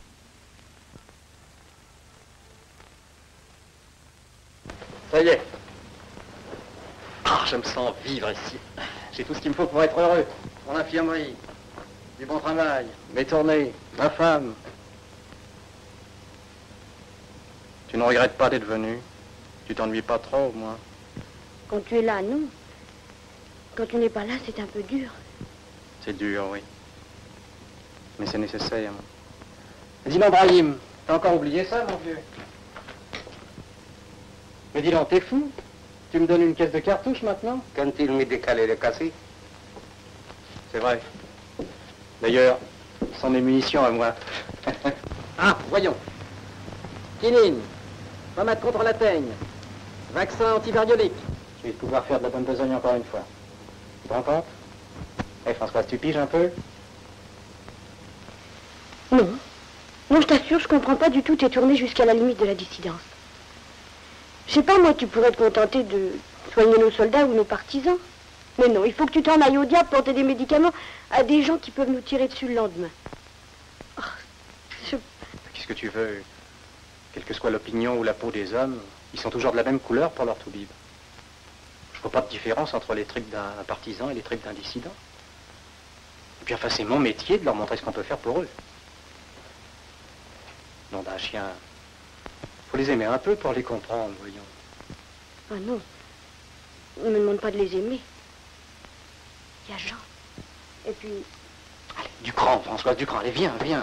Ça y est. Ah, je me sens vivre ici. J'ai tout ce qu'il me faut pour être heureux. Mon infirmerie, du bon travail, mes tournées, ma femme. Tu ne regrettes pas d'être venu? Tu t'ennuies pas trop, au moins? Quand tu es là, non. Quand tu n'es pas là, c'est un peu dur. C'est dur, oui. Mais c'est nécessaire. Dis donc, Brahim, t'as encore oublié ça, mon vieux? Mais dis donc, t'es fou? Tu me donnes une caisse de cartouches maintenant? Quand il me décalait le cassé. C'est vrai. D'ailleurs, ce sont mes munitions à moi. Ah, voyons. Quinine, pommade contre la teigne, vaccin antivariolique. Je vais pouvoir faire de la bonne besogne encore une fois. Tu te rends compte? Eh, Françoise, tu piges un peu? Non. Non, je t'assure, je comprends pas du tout tes tournées jusqu'à la limite de la dissidence. Je sais pas, moi, tu pourrais te contenter de soigner nos soldats ou nos partisans. Mais non, il faut que tu t'en ailles au diable porter des médicaments à des gens qui peuvent nous tirer dessus le lendemain. Oh, je... Qu'est-ce que tu veux? Quelle que soit l'opinion ou la peau des hommes, ils sont toujours de la même couleur pour leur toubib. Je vois pas de différence entre les tripes d'un partisan et les tripes d'un dissident. Et puis enfin, c'est mon métier de leur montrer ce qu'on peut faire pour eux. Nom d'un chien. Faut les aimer un peu pour les comprendre, voyons. Ah non. Ne me demande pas de les aimer. Il y a Jean. Et puis... Allez, du cran, Françoise, du cran. Allez, viens, viens.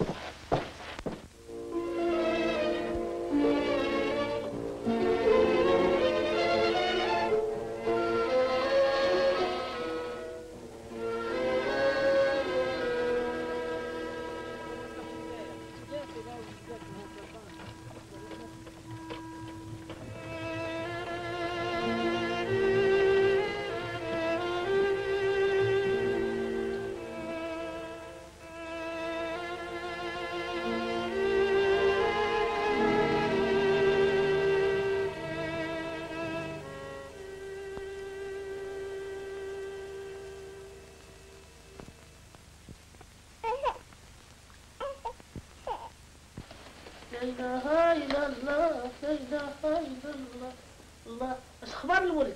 لا اله الا الله لا اله الا الله الله. اش اخبار الولد؟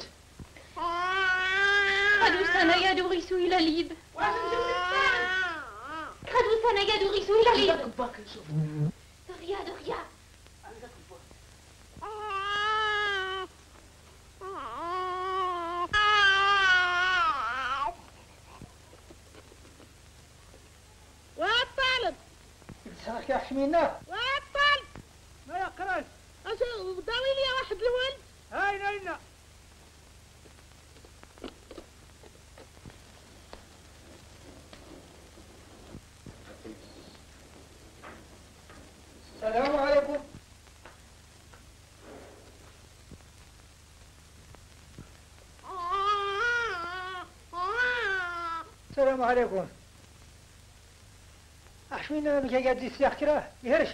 خدوا سنة يا دوريسو إلى ليب. خدوا سنة يا دوريسو إلى ليب. عندك باك نشوف. دغيا دغيا. عندك باك. اختي حشمينا وطل ما يقراش اش داوي لي واحد الولد هاي ناينا السلام عليكم. السلام عليكم. أحشمينا مش قاعد يسيح كراه يهرش.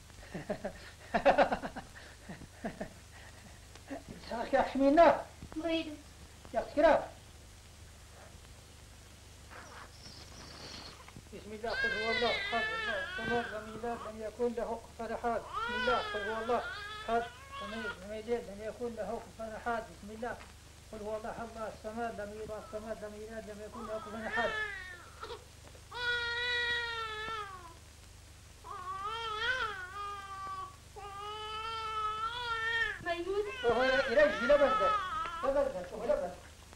ساق يا أحشمينا. مريد. يا كراه. بسم الله قل هو الله أحد الله الصمد لم يلد لم يكن له كفوا أحد. بسم الله قل هو الله أحد لم يلد لم يكن له كفوا أحد. بسم الله قل هو الله الله الصمد لم يلد الصمد لم يلد لم يكن له كفوا أحد. ميمون. وهو يرجي لا بد لا بد وهو لا بد.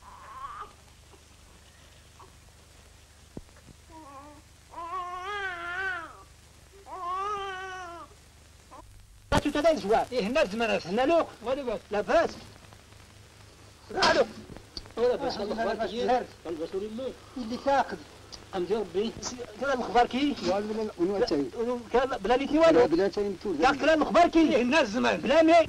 هذا الزواج إيه هنا الزمان هنا لوق ولا بس لا بس قالوا ولا بس الله أكبر الرسول الله اللي فاقد أمجد ربي كذا المخبر كي ولا ولا تاي كذا بلا لي والو بلا تاي تقول يا كلام المخبر كي هنا الزمان بلا مي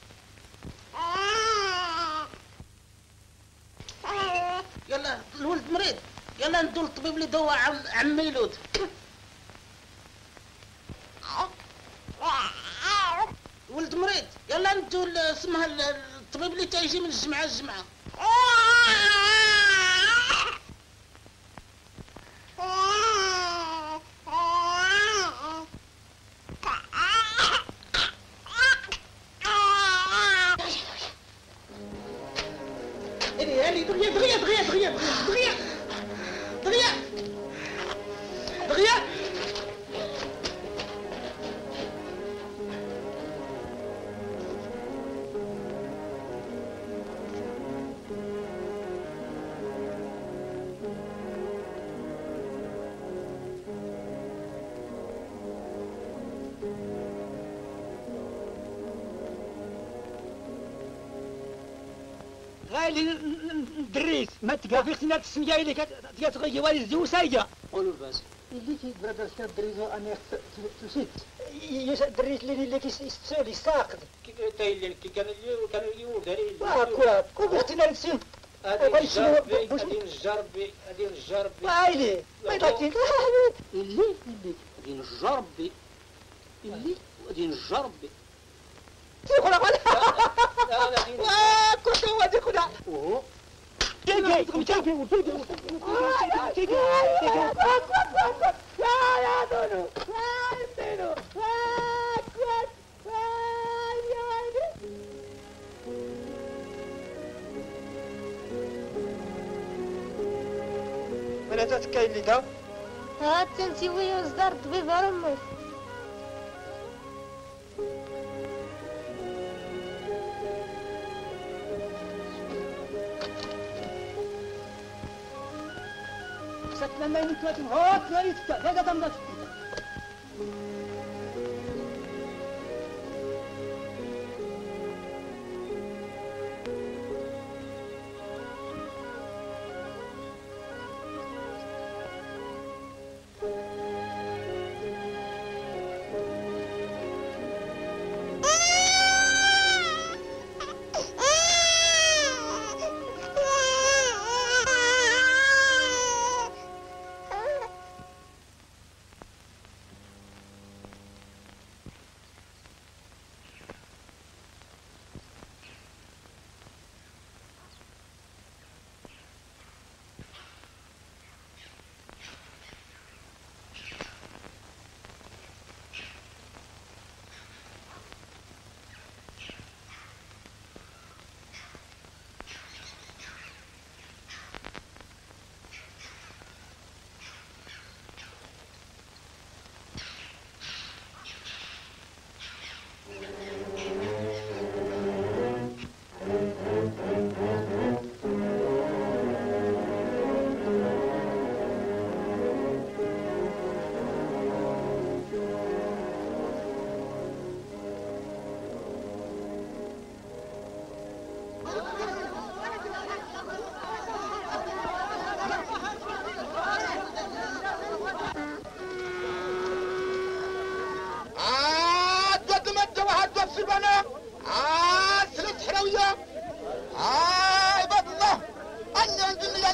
يلا الولد مريض يلا ندو للطبيب اللي دوا عم عم ميلود ولد مريض يلا ندو اسمها الطبيب اللي تيجي من الجمعة الجمعة دغيا دغيا دغيا دغيا دغيا دغيا دغيا غايل ندريس ما تقابلش ناك السمية اللي كتغير والي زو سايقة قولوا الباس اللي كي برادر كان دريزو أنا تسيت يس دريس اللي اللي كيستسولي ساقد تاي اللي كان اللي كان اللي يقول داري واكوا كوب اختنا نسيم هادي الجرب هادي الجرب هادي الجرب وايلي ما يطاكين اللي اللي هادي الجرب اللي هادي الجرب تيخو لا واه كنت هو تيخو لا اوه جاي جاي جاي جاي يا يا دونو يا دونو ولا تتكاين لي دا ها تنسي ويا صدر طبيب رمي لما ينتواتم هوك لا يتكا لا قدم لا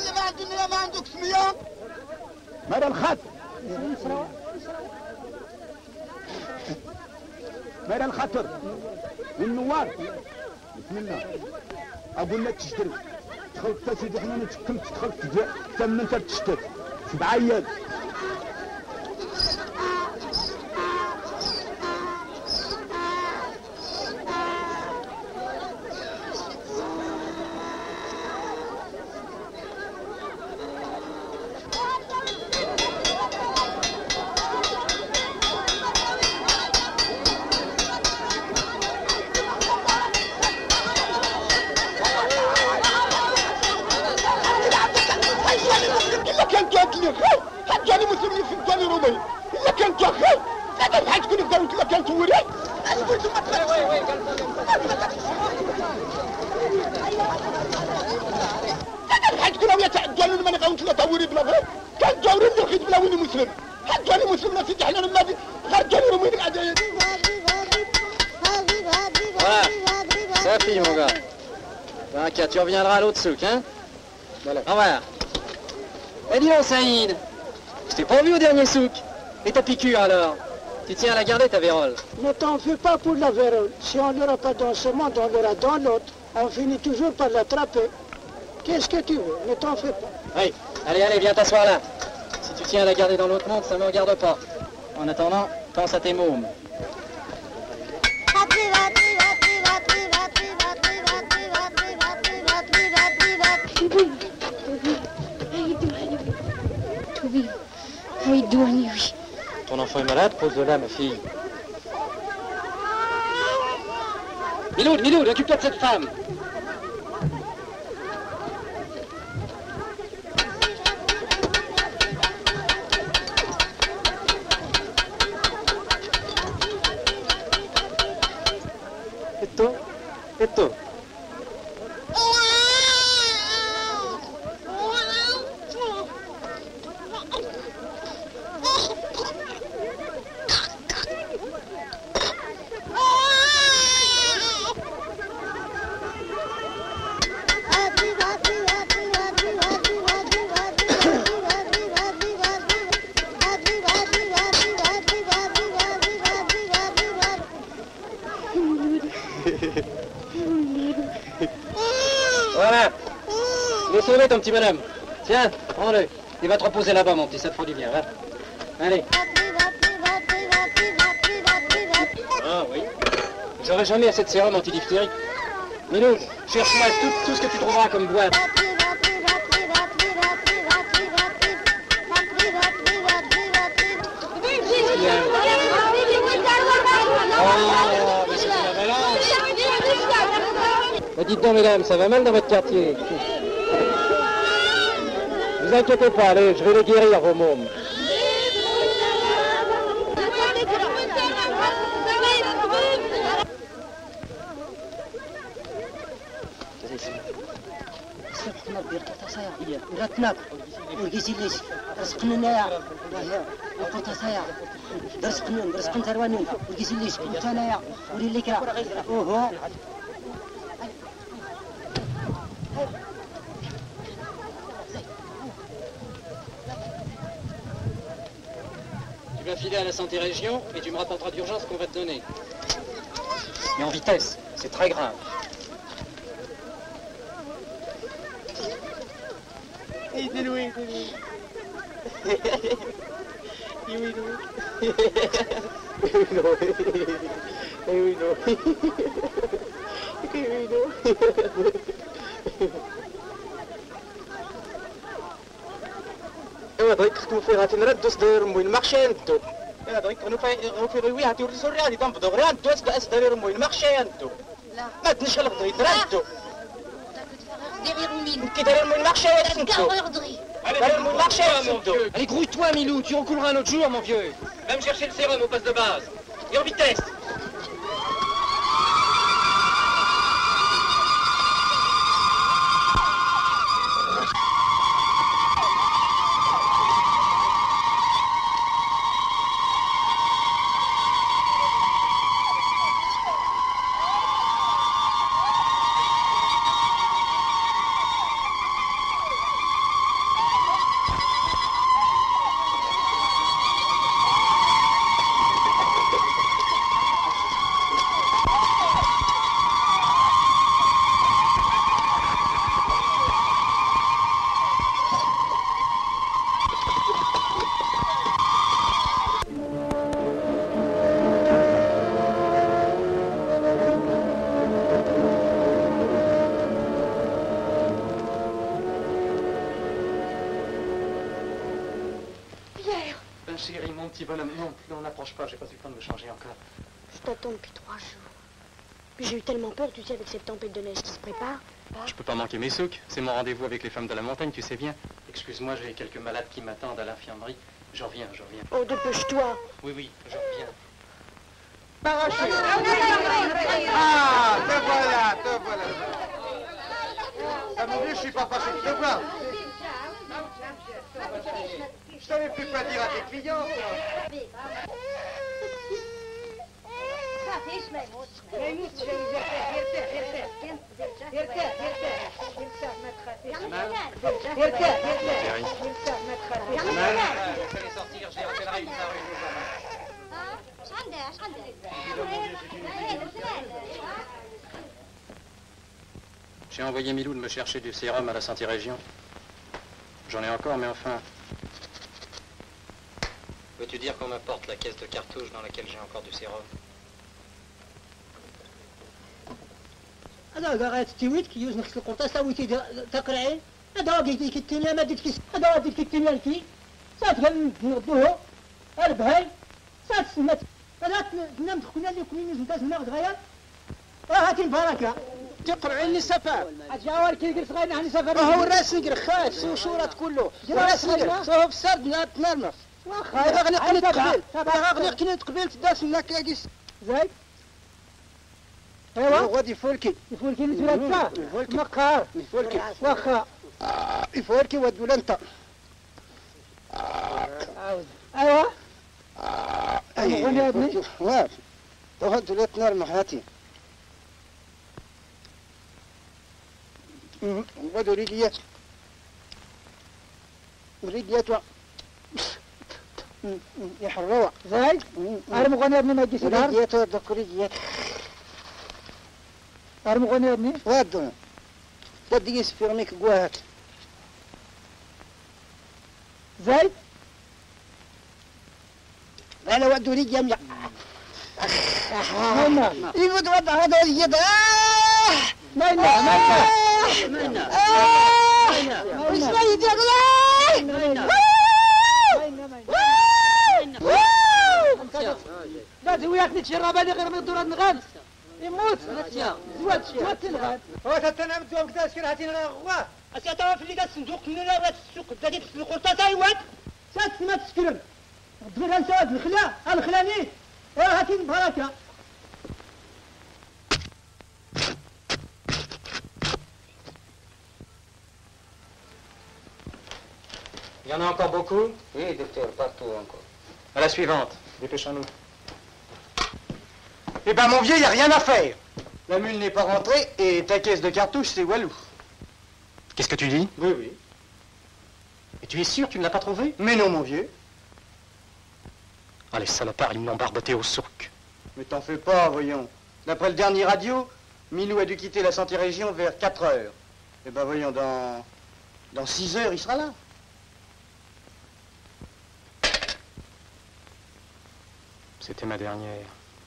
دابا عند الدنيا ما عندك سميه ماذا الخط ماذا الخطر والنوار بسم الله اقول لك تشتري تدخل حتى سيدي حنا نتكم تدخل تبيع حتى من انت تشتري سبعة ايام حتى مسلمين في الثاني رومي الا كانت اخي لا بحال تكون بداو كما كانت وري قلت ما وي وي بحال تكون ويا تعدلوا لما نغاونت لا توري بلا غير كان جاوري اللي خيت بلا وين مسلم حتى مسلم سيدي حنا لما غير جاني رومي العدايه Voilà, ça fille mon gars. T'inquiète, tu reviendras à l'autre souk, hein. Voilà. Au revoir. Eh dis donc Saïd, je t'ai pas vu au dernier souk. Et ta piqûre alors? Tu tiens à la garder ta vérole? Ne t'en fais pas pour la vérole. Si on l'aura pas dans ce monde, on l'aura dans l'autre. On finit toujours par l'attraper. Qu'est-ce que tu veux? Ne t'en fais pas. Oui, allez, allez, viens t'asseoir là. Si tu tiens à la garder dans l'autre monde, ça me regarde pas. En attendant, pense à tes mômes. Oui, douanier, oui. Ton enfant est malade, pose-le là, ma fille. Miloud, Miloud, occupe-toi de cette femme. Et toi? Et toi? Voilà. Laissez-le ton petit bonhomme. Tiens, prends-le. Il va te reposer là-bas, mon petit, ça te fera du bien, va. Allez. Ah oui. J'aurai jamais assez de sérum antidiphtérique. Miloud, cherche-moi tout, tout ce que tu trouveras comme boîte. Oh, mais c'est une avalanche. Dites donc, mesdames, ça va mal dans votre quartier. Ne vous inquiétez pas, allez, je vais les guérir, vos mômes. Tu vas filer à la santé région et tu me rapporteras d'urgence ce qu'on va te donner. Mais en vitesse, c'est très grave. ايوا ضيق ختمو فيها تنرد دوس داير موين ماخشي ندو ايوا ضيق خنو في روي هاتي وري سوري هادي دام بدغري ندوس باس داير موين ماخشي ندو ما تنش خلق ضيق ندو كي داير موين ماخشي ندو داير موين ماخشي ندو Allez grouille-toi Milou, tu recouleras un autre jour mon vieux. Va me chercher le sérum au poste de base. Et en vitesse. chéri, mon petit bonhomme. Non, non, n'approche pas, j'ai pas eu le temps de me changer encore. Je t'attends depuis trois jours. Puis j'ai eu tellement peur, tu sais, avec cette tempête de neige qui se prépare. Je peux pas manquer mes souks. C'est mon rendez-vous avec les femmes de la montagne, tu sais bien. Excuse-moi, j'ai quelques malades qui m'attendent à l'infirmerie. Je reviens, je reviens. Oh, dépêche-toi. Oui, oui, je reviens. Ah, te voilà, te voilà. Ah, mon vieux, je suis pas fâché de te voir. Je savais plus quoi dire à tes clients. J'ai envoyé Milou de me chercher du sérum à la Santé-Région. J'en ai encore, mais enfin... Veux-tu dire qu'on m'apporte la caisse de cartouches dans laquelle j'ai encore du sérum? هذا قاعد تيويت كيوز نخس القرطة سويتي تقرعين هذا قاعد كيتنيا ما ديك هذا قاعد كيتنيا الكي سات غن نردوه البهاي سات سمات هذا تنام تكون اللي كوني نزنت ما غير راه هاتي البركة تقرعين لي سفر اجاور كي يجلس غير نحن سفر هو الراس نقر خاف سو شورات كله الراس نقر سو في السرد تنرمف واخا غني قنيت قبيل غني قنيت قبيل تداس لنا كلاكيس زايد ايوا غادي يفولكي يفولكي نتولا مقهر يفولكي واخا يفولكي ودولا انت ايوا ايوا يا ابني واف وهاد ولات نار محاتي وغادو ريديات ريديات يحروا زايد انا مغني ابني ما تجيش دار ريديات ودك ريديات أرمغني يا ابني؟ وادو ودي يسفرنيك قواهك زايد؟ أنا ودو لي جميع مانا يفوت وضع هذا اليد مانا مانا مانا وش ما يدي الله مانا مانا لا وياك نتشرب هذه غير من الدورة نغاد يموت زوات زوات تنغاد هو تتنام دوام كذا سكر هاتي نغواه اسيطاوا في اللي الصندوق من لا وات السوق بدات في القرطه تايوات سات ما تسكرم دبر نساد الخلا الخلاني راه هاتي البركه Il y en a encore beaucoup? Oui, docteur, partout encore. À la suivante, dépêchons-nous. Eh ben mon vieux, y a rien à faire. La mule n'est pas rentrée et ta caisse de cartouches, c'est Walou. Qu'est-ce que tu dis? Oui, oui. Et tu es sûr que tu ne l'as pas trouvé? Mais non, mon vieux. Ah, les salopards, ils m'ont barboté au souk. Mais t'en fais pas, voyons. D'après le dernier radio, Milou a dû quitter la Santé-Région vers quatre heures. Eh ben voyons, dans... dans six heures, il sera là. C'était ma dernière.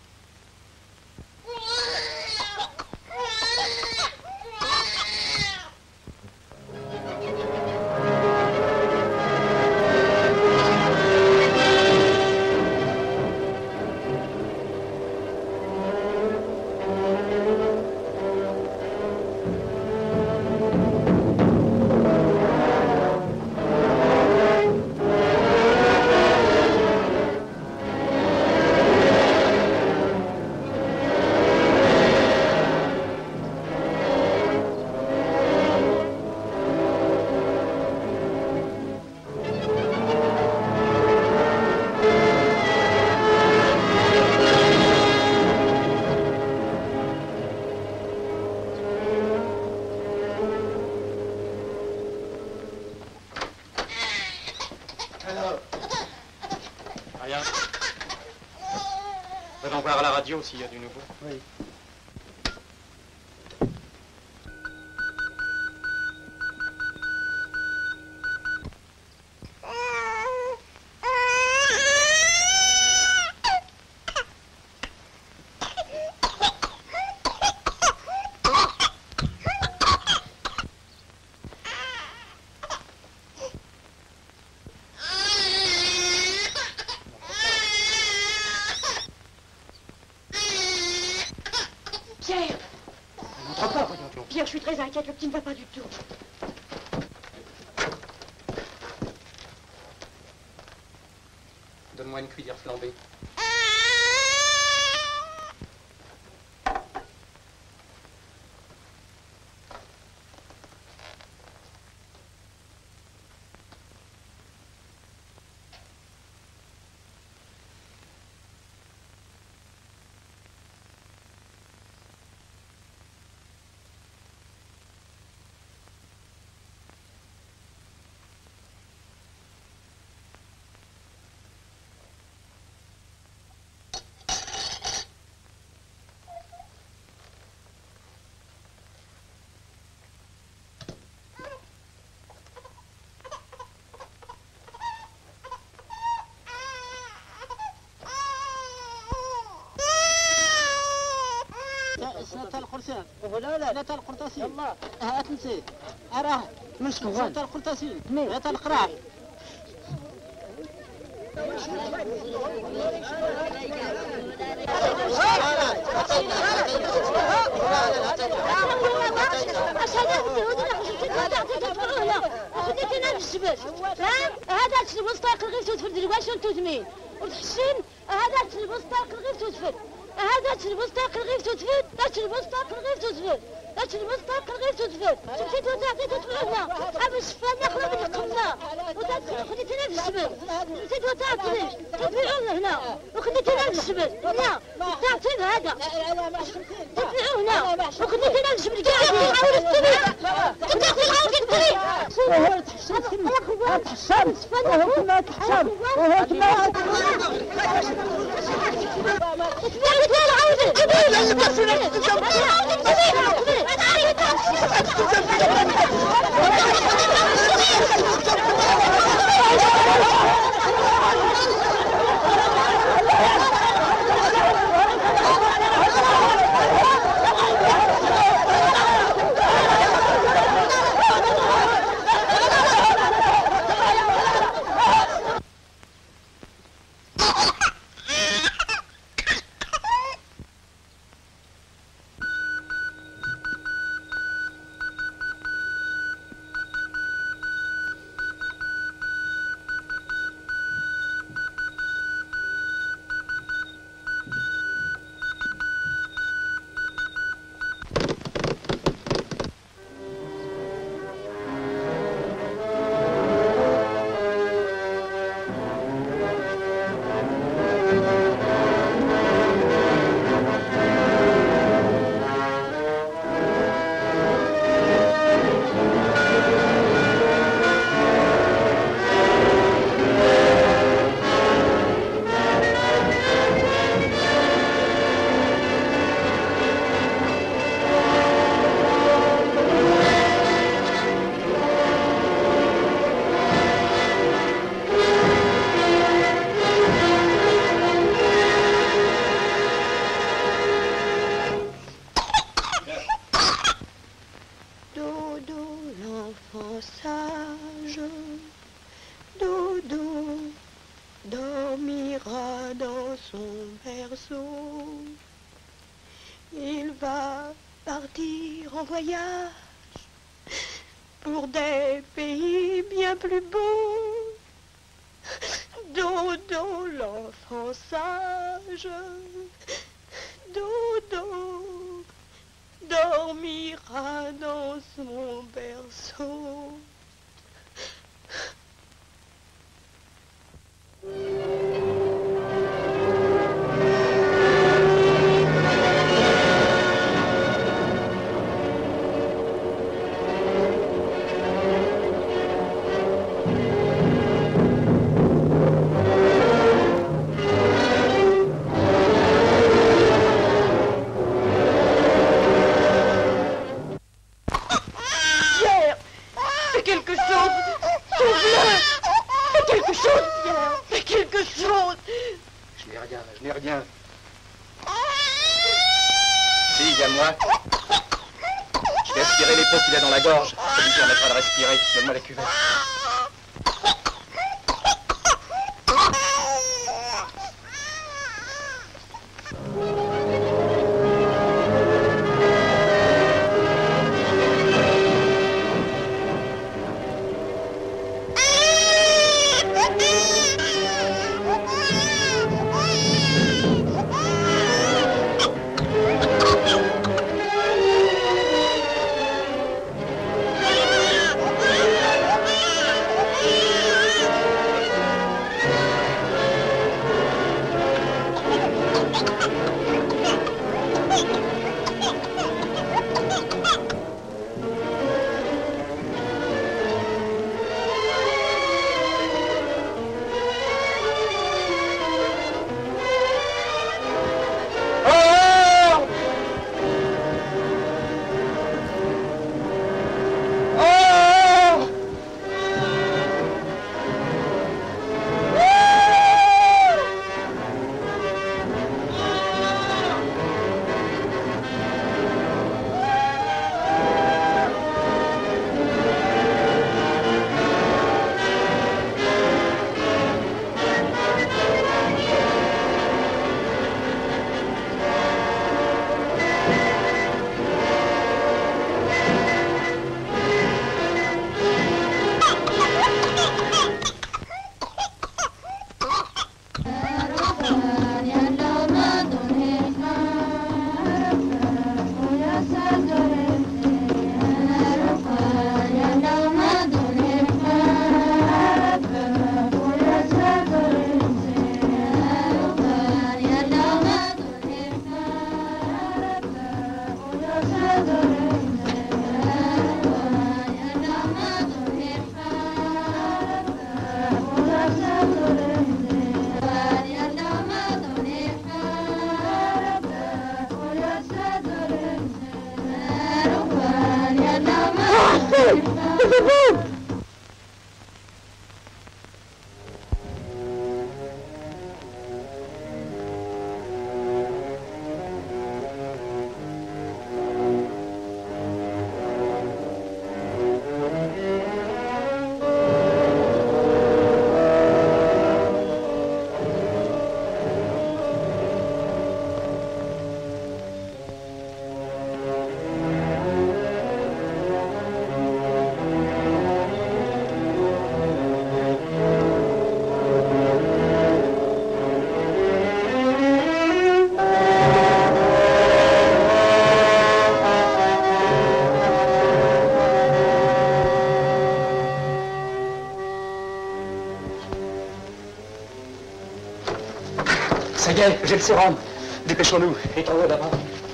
Va donc voir à la radio s'il y a du nouveau. Oui. suis très inquiète, le petit ne va pas du tout. Donne-moi une cuillère flambée. سنة القرطاسين ولا لا سنة القرطاسين يلا هات نسيت أراه من شكون سنة القرطاسين هات القراع خديتينا في الجبل فاهم هذا الوسطاق غير تدفل دلواش وتدمين وتحسن هذا الوسطاق غير تدفل هذا الوسطاق غير تدفل هذا الوسطاق غير تدفل هذا الوسطاق غير تدفل شفتي وتعطي تدفلنا حاب الشفانة خلا من القمة وخديتينا في الجبل شفتي وتعطي تدفعونا هنا وخديتينا في الجبل هنا تعطينا هذا تدفعوا هنا وخديتينا في الجبل كاع عاود السبيل تدخل عاود الطريق وهو تحشم تحشم وهو كما تحشم وهو كما تدفع عاود الجبل عاود الطريق pour des pays bien plus beaux. Dodo, l'enfant sage, Dodo, dormira dans son berceau. Qu'il a dans la gorge, ça lui permettra de respirer. Donne-moi la cuvette. Ça y est, j'ai le sérum. Dépêchons-nous. Et toi d'abord.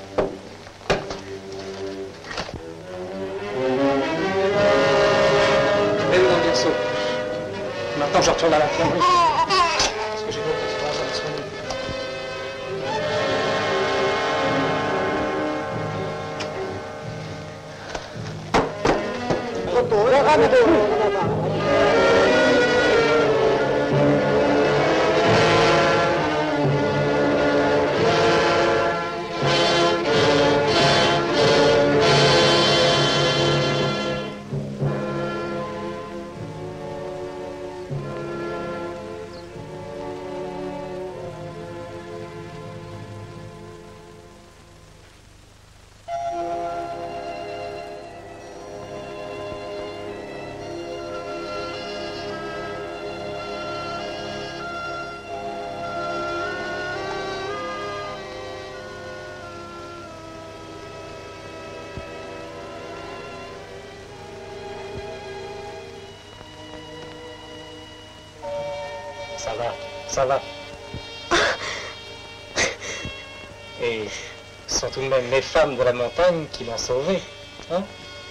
Mets-le dans le berceau. Maintenant, je retourne à la fonderie. Parce que j'ai d'autres explorations disponibles. Ça va, ça va. Et ce sont tout de même les femmes de la montagne qui l'ont sauvé, hein?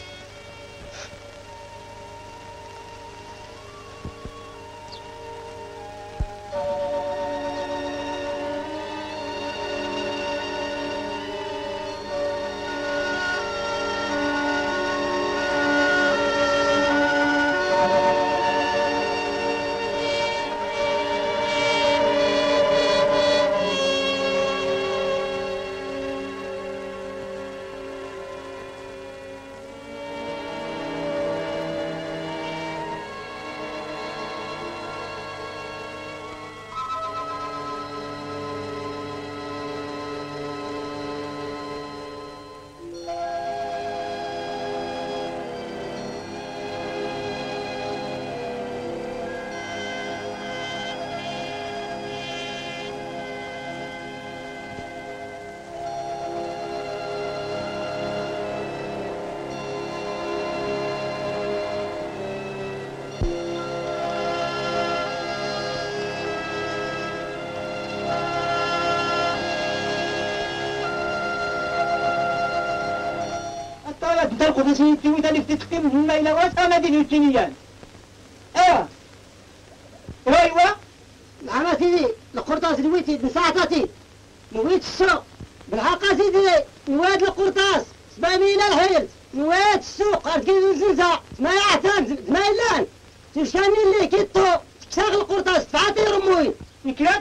تدرقوا في سنتي وثاني في تقيم من إلى واسع مدينة الجنيان. ايوا ايوا ايوا نعم سيدي القرطاس نويتي نساعتي نويت السوق بالحق سيدي نواد القرطاس سبعمية الهيل نواد السوق أركيز الزنزة ما يعتم ما يلان تشتاني اللي كيتو تشاغل القرطاس تفعاتي رموي نكرات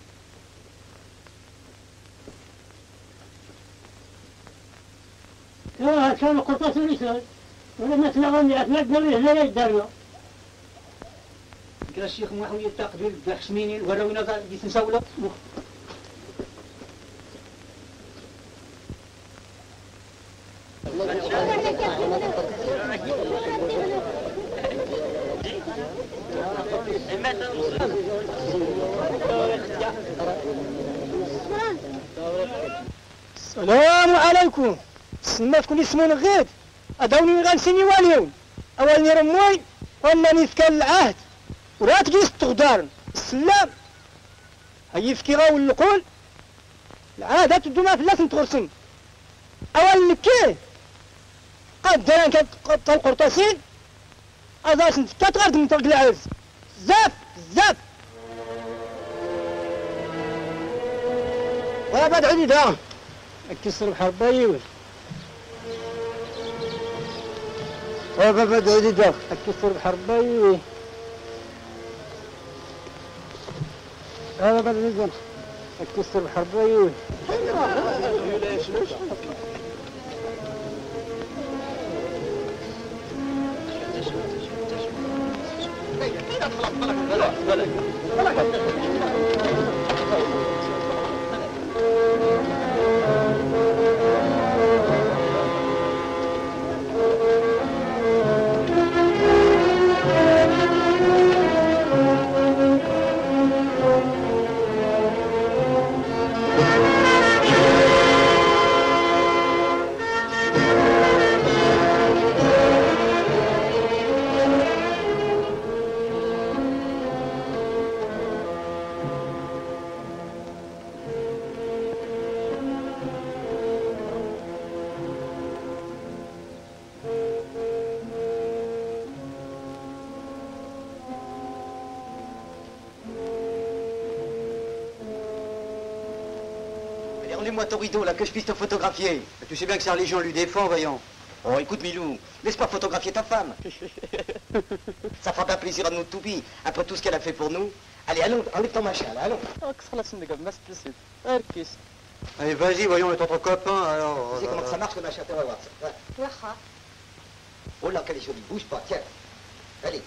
لا كان القرطاس الرسال ولا نتلغني أتمدنا به لا يدارنا كلا الشيخ محوي التقدير بحشميني وراوينا قال جيت نساوله السلام عليكم سماتكم يسمون غيد أدوني غنسيني واليوم أولني رموي وأنني سكان العهد ورات جيس تغدارن السلام هاي فكي غاول القول العهد تدو ما فلاس نتغرسن أول نكيه قد داران كانت القرطاسين أزاش نتكات غارد من طرق العز زاف زاف ولا بعد عديد ها اكسر الحربايوي ولا بعد عديد ها اكسر الحربايوي هذا بعد عديد ها اكسر الحربايوي Tournez-moi ton rideau, là, que je puisse te photographier. Tu sais bien que sa religion lui défend, voyons. Oh, écoute, Milou, laisse pas photographier ta femme. Ça fera bien plaisir à nous Toubi, après tout ce qu'elle a fait pour nous. Allez, allons, enlève ton machin, là, allons. Allez, vas-y, voyons, on est entre copains, alors... Tu sais comment ça marche, le machin, on va voir ça. Ouais. Oh là, quelle est jolie, bouge pas, tiens. Allez.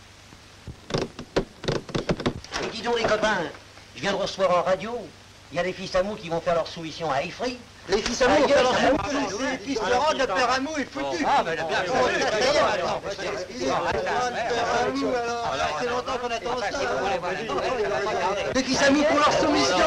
Et dis donc, les copains, je viens de recevoir en radio, il y a les fils Amou qui vont faire leur soumission à Ifri. Les fils Amou vont faire leur soumission. Les fils de Rod, le père Amou est foutu. Ah, mais le père Amou, c'est longtemps qu'on attend ça. Les fils Amou pour leur soumission.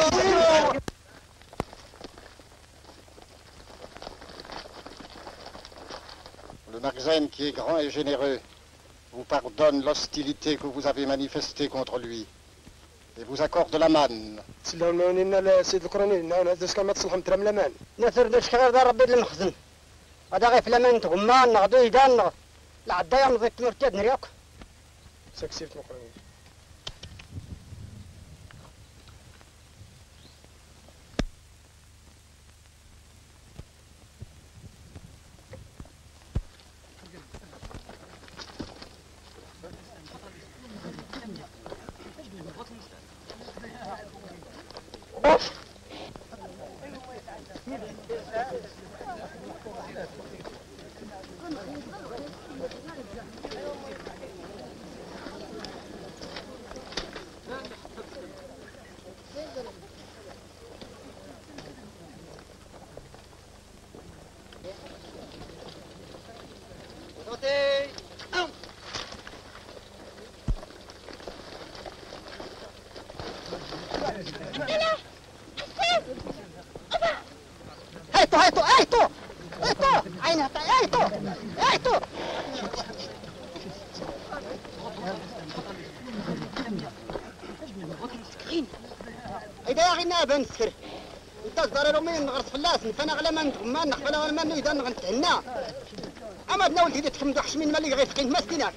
Le Marxène, qui est grand et généreux, vous pardonne l'hostilité que vous avez manifestée contre lui et vous accorde la manne. سيد الكروني هذا كما تصلح مترم لمان نثر داش خير دار ربي المخزن هذا غير في لمان تغما نغدو يدان لا عدا يوم ضيت مرتاد نريق سكسيت مقرني هايتو هايتو هايتو هايتو عينها هايتو هايتو إذا يا غي نابا نسكر انت الزريرو مين نغرس فلاس فانا غلا ما نتغمان نخفلا وانا ما نيدا نغنتهنا اما بنا ولدي تكمدو حشمين مالي غير فقين مسكينات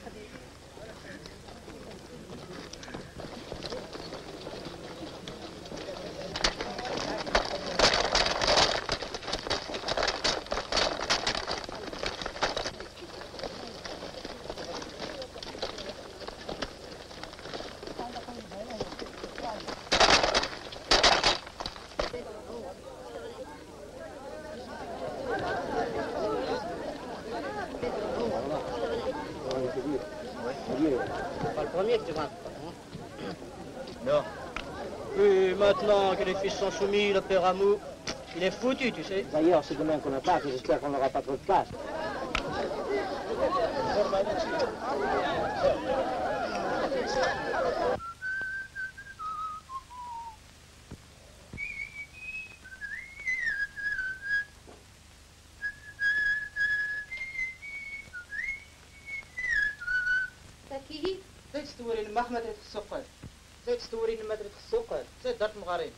Non. Oui, maintenant que les fils sont soumis, le père Amou, il est foutu, tu sais. D'ailleurs, c'est demain qu'on attaque et j'espère qu'on n'aura pas trop de place. تاكي زيد تستوري لما مدرسة السوق زيد تستوري لما مدرسة السوق زيد دارت مغارين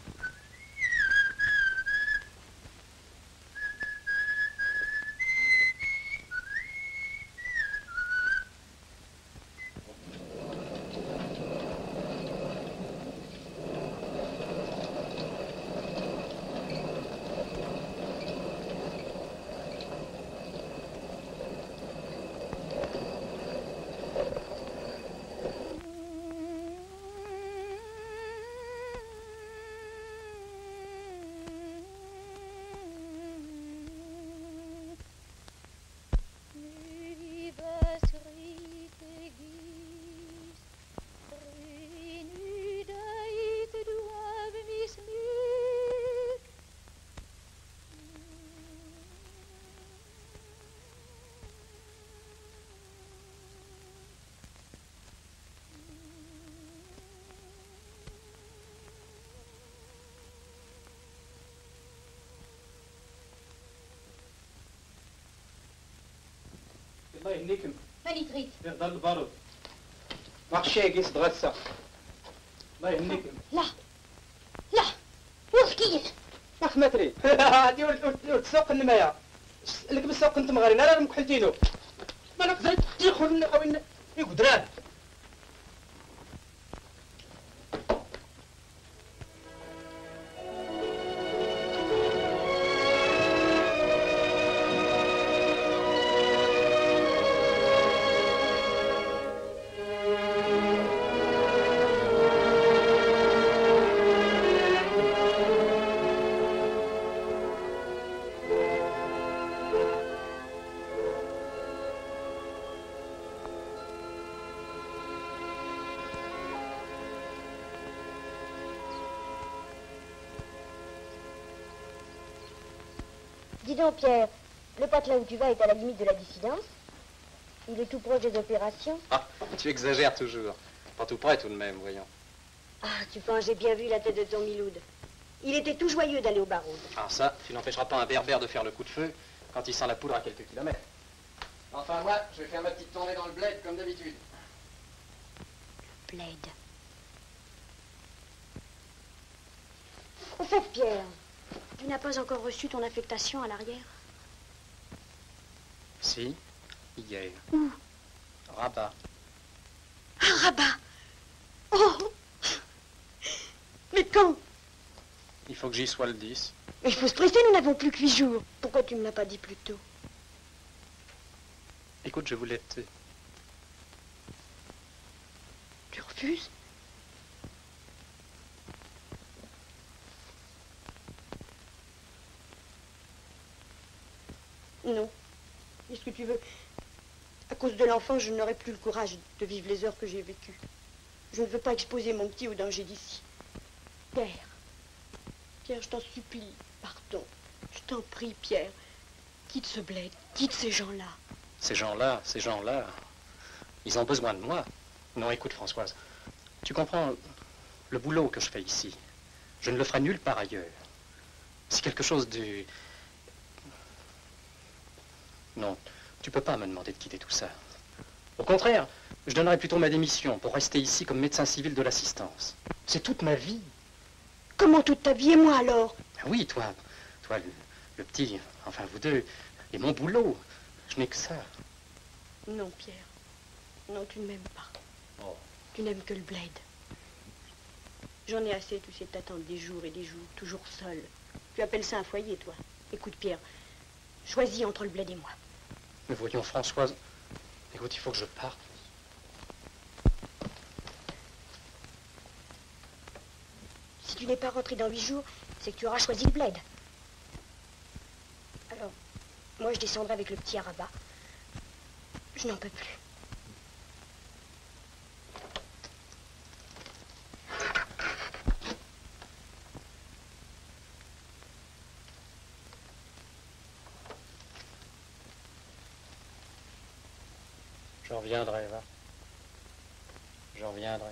الله يهنيكم. ماني تريد. في دار البارود. ماكشي كيس تغسى. الله يهنيكم. لا. لا. وذكيل. اخ ما تريد. هادي ولد السوق النمايا. لك بالسوق انت مغارين انا راكم كحلتينو. ما نقدر تدخل خوينا يقدران. Dis donc, Pierre, le patelin où tu vas est à la limite de la dissidence. Il est tout proche des opérations. Ah, tu exagères toujours. Pas tout près tout de même, voyons. Ah, tu penses, j'ai bien vu la tête de ton Miloud. Il était tout joyeux d'aller au baroud. Ah ça, tu n'empêcheras pas un berbère de faire le coup de feu quand il sent la poudre à quelques kilomètres. Enfin, moi, je vais faire ma petite tournée dans le bled comme d'habitude. Bled. Au fait, Pierre, tu n'as pas encore reçu ton affectation à l'arrière? Si, hier. Où? Rabat. Ah, Rabat. Oh! Mais quand? Il faut que j'y sois le dix. Mais il faut se presser, nous n'avons plus que huit jours. Pourquoi tu me l'as pas dit plus tôt? Écoute, je voulais te... Tu refuses? Non. Qu'est-ce que tu veux? À cause de l'enfant, je n'aurai plus le courage de vivre les heures que j'ai vécues. Je ne veux pas exposer mon petit au danger d'ici. Pierre. Pierre, je t'en supplie, pardon. Je t'en prie, Pierre. Quitte ce bled, quitte ces gens-là. Ces gens-là, ces gens-là, ils ont besoin de moi. Non, écoute, Françoise, tu comprends le boulot que je fais ici. Je ne le ferai nulle part ailleurs. C'est quelque chose de... Non, tu peux pas me demander de quitter tout ça. Au contraire, je donnerais plutôt ma démission pour rester ici comme médecin civil de l'assistance. C'est toute ma vie. Comment toute ta vie et moi alors? Oui, toi, toi, le, le petit, enfin vous deux, et mon boulot, je n'ai que ça. Non, Pierre. Non, tu ne m'aimes pas. Oh. Tu n'aimes que le bled. J'en ai assez, tu sais, t'attendre des jours et des jours, toujours seul. Tu appelles ça un foyer, toi? Écoute, Pierre, choisis entre le bled et moi. Mais voyons, Françoise, écoute, il faut que je parte. Si tu n'es pas rentré dans huit jours, c'est que tu auras choisi le bled. Alors, moi je descendrai avec le petit à Rabat. Je n'en peux plus. J'en reviendrai, va. J'en reviendrai.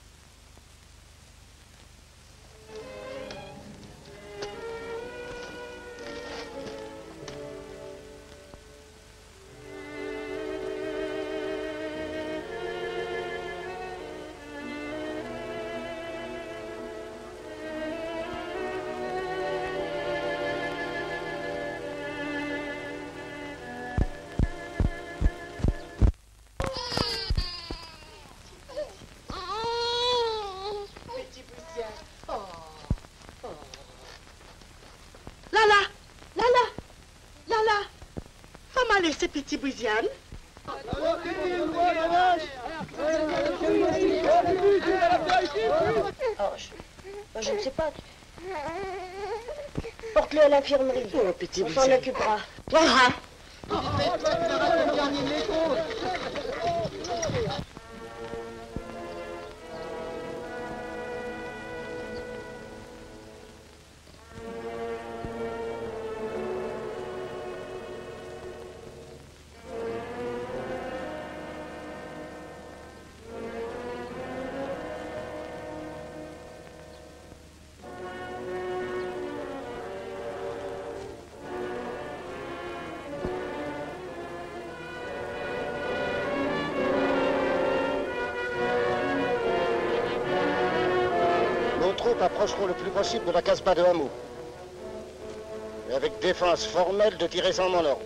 C'est petit Bouziane. Oh, je, je ne sais pas. Porte-le à l'infirmerie. Oh, petit On s'en occupera. Voilà. approcheront le plus possible de la Casbah de Hamou. Et avec défense formelle de tirer sans mon ordre.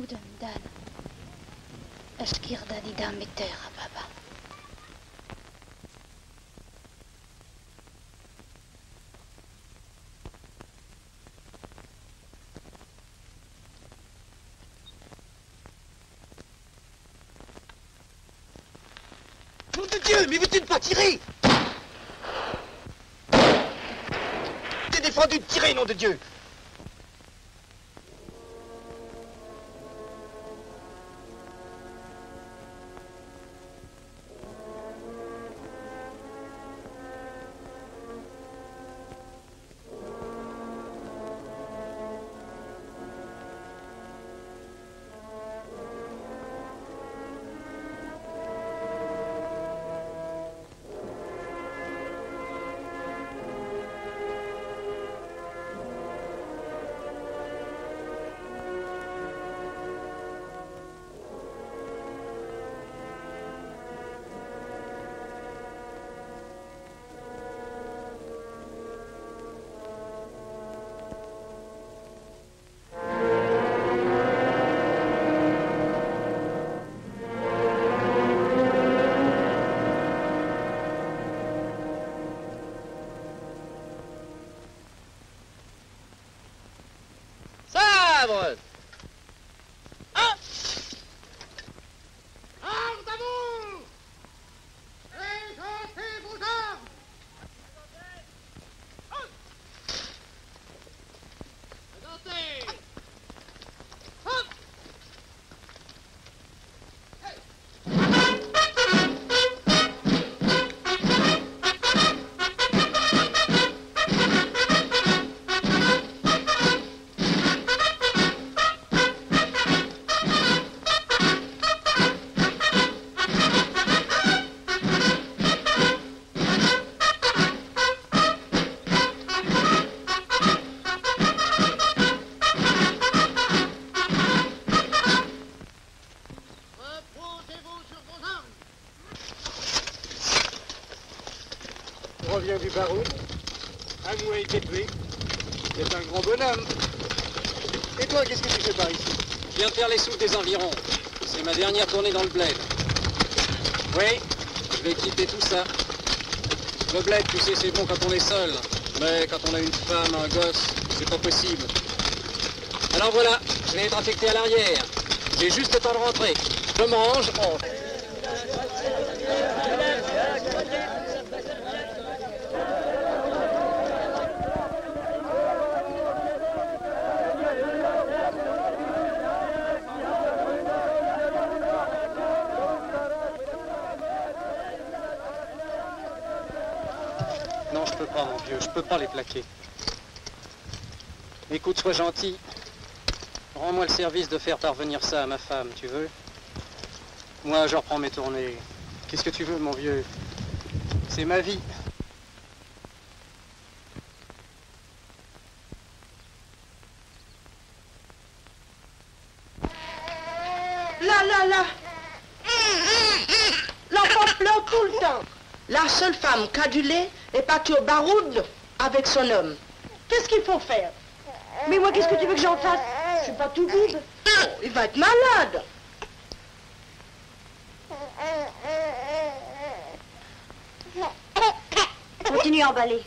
ودمدان اشكي غداني دام الدايرة بابا. Nom de Dieu, mais veux-tu ne pas tirer? T'es défendu de tirer, nom de Dieu! Revient du baroud. Amou a été tué. C'est un grand bonhomme. Et toi, qu'est-ce que tu fais par ici? Je viens de faire les sous des environs. C'est ma dernière tournée dans le bled. Oui, je vais quitter tout ça. Le bled, tu sais, c'est bon quand on est seul. Mais quand on a une femme, un gosse, c'est pas possible. Alors voilà, je vais être affecté à l'arrière. J'ai juste le temps de rentrer. Je mange. Oh. Non, je peux pas, mon vieux, je peux pas les plaquer. Écoute, sois gentil. Rends-moi le service de faire parvenir ça à ma femme, tu veux? Moi, je reprends mes tournées. Qu'est-ce que tu veux, mon vieux? C'est ma vie. Là, là, là. L'enfant pleure tout le temps. La seule femme qui a du lait est partie au baroud avec son homme. Qu'est-ce qu'il faut faire? Mais moi, qu'est-ce que tu veux que j'en fasse? Je suis pas tout vide. Oh, il va être malade. Continue à emballer.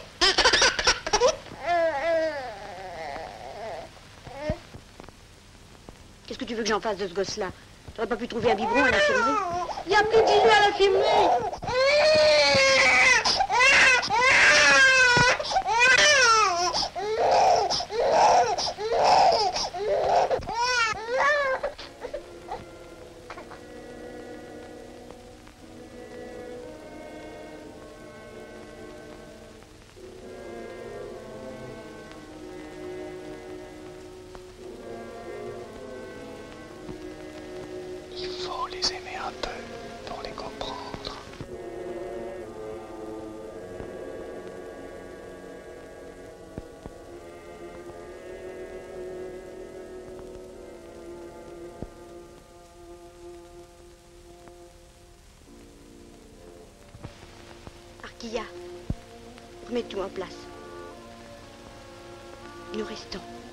Qu'est-ce que tu veux que j'en fasse de ce gosse-là? T'aurais pas pu trouver un biberon à l'infirmerie? Il n'y a plus d'îlot à l'infirmerie. Il faut les aimer un peu pour les comprendre. Arquilla, remets tout en place. Nous restons.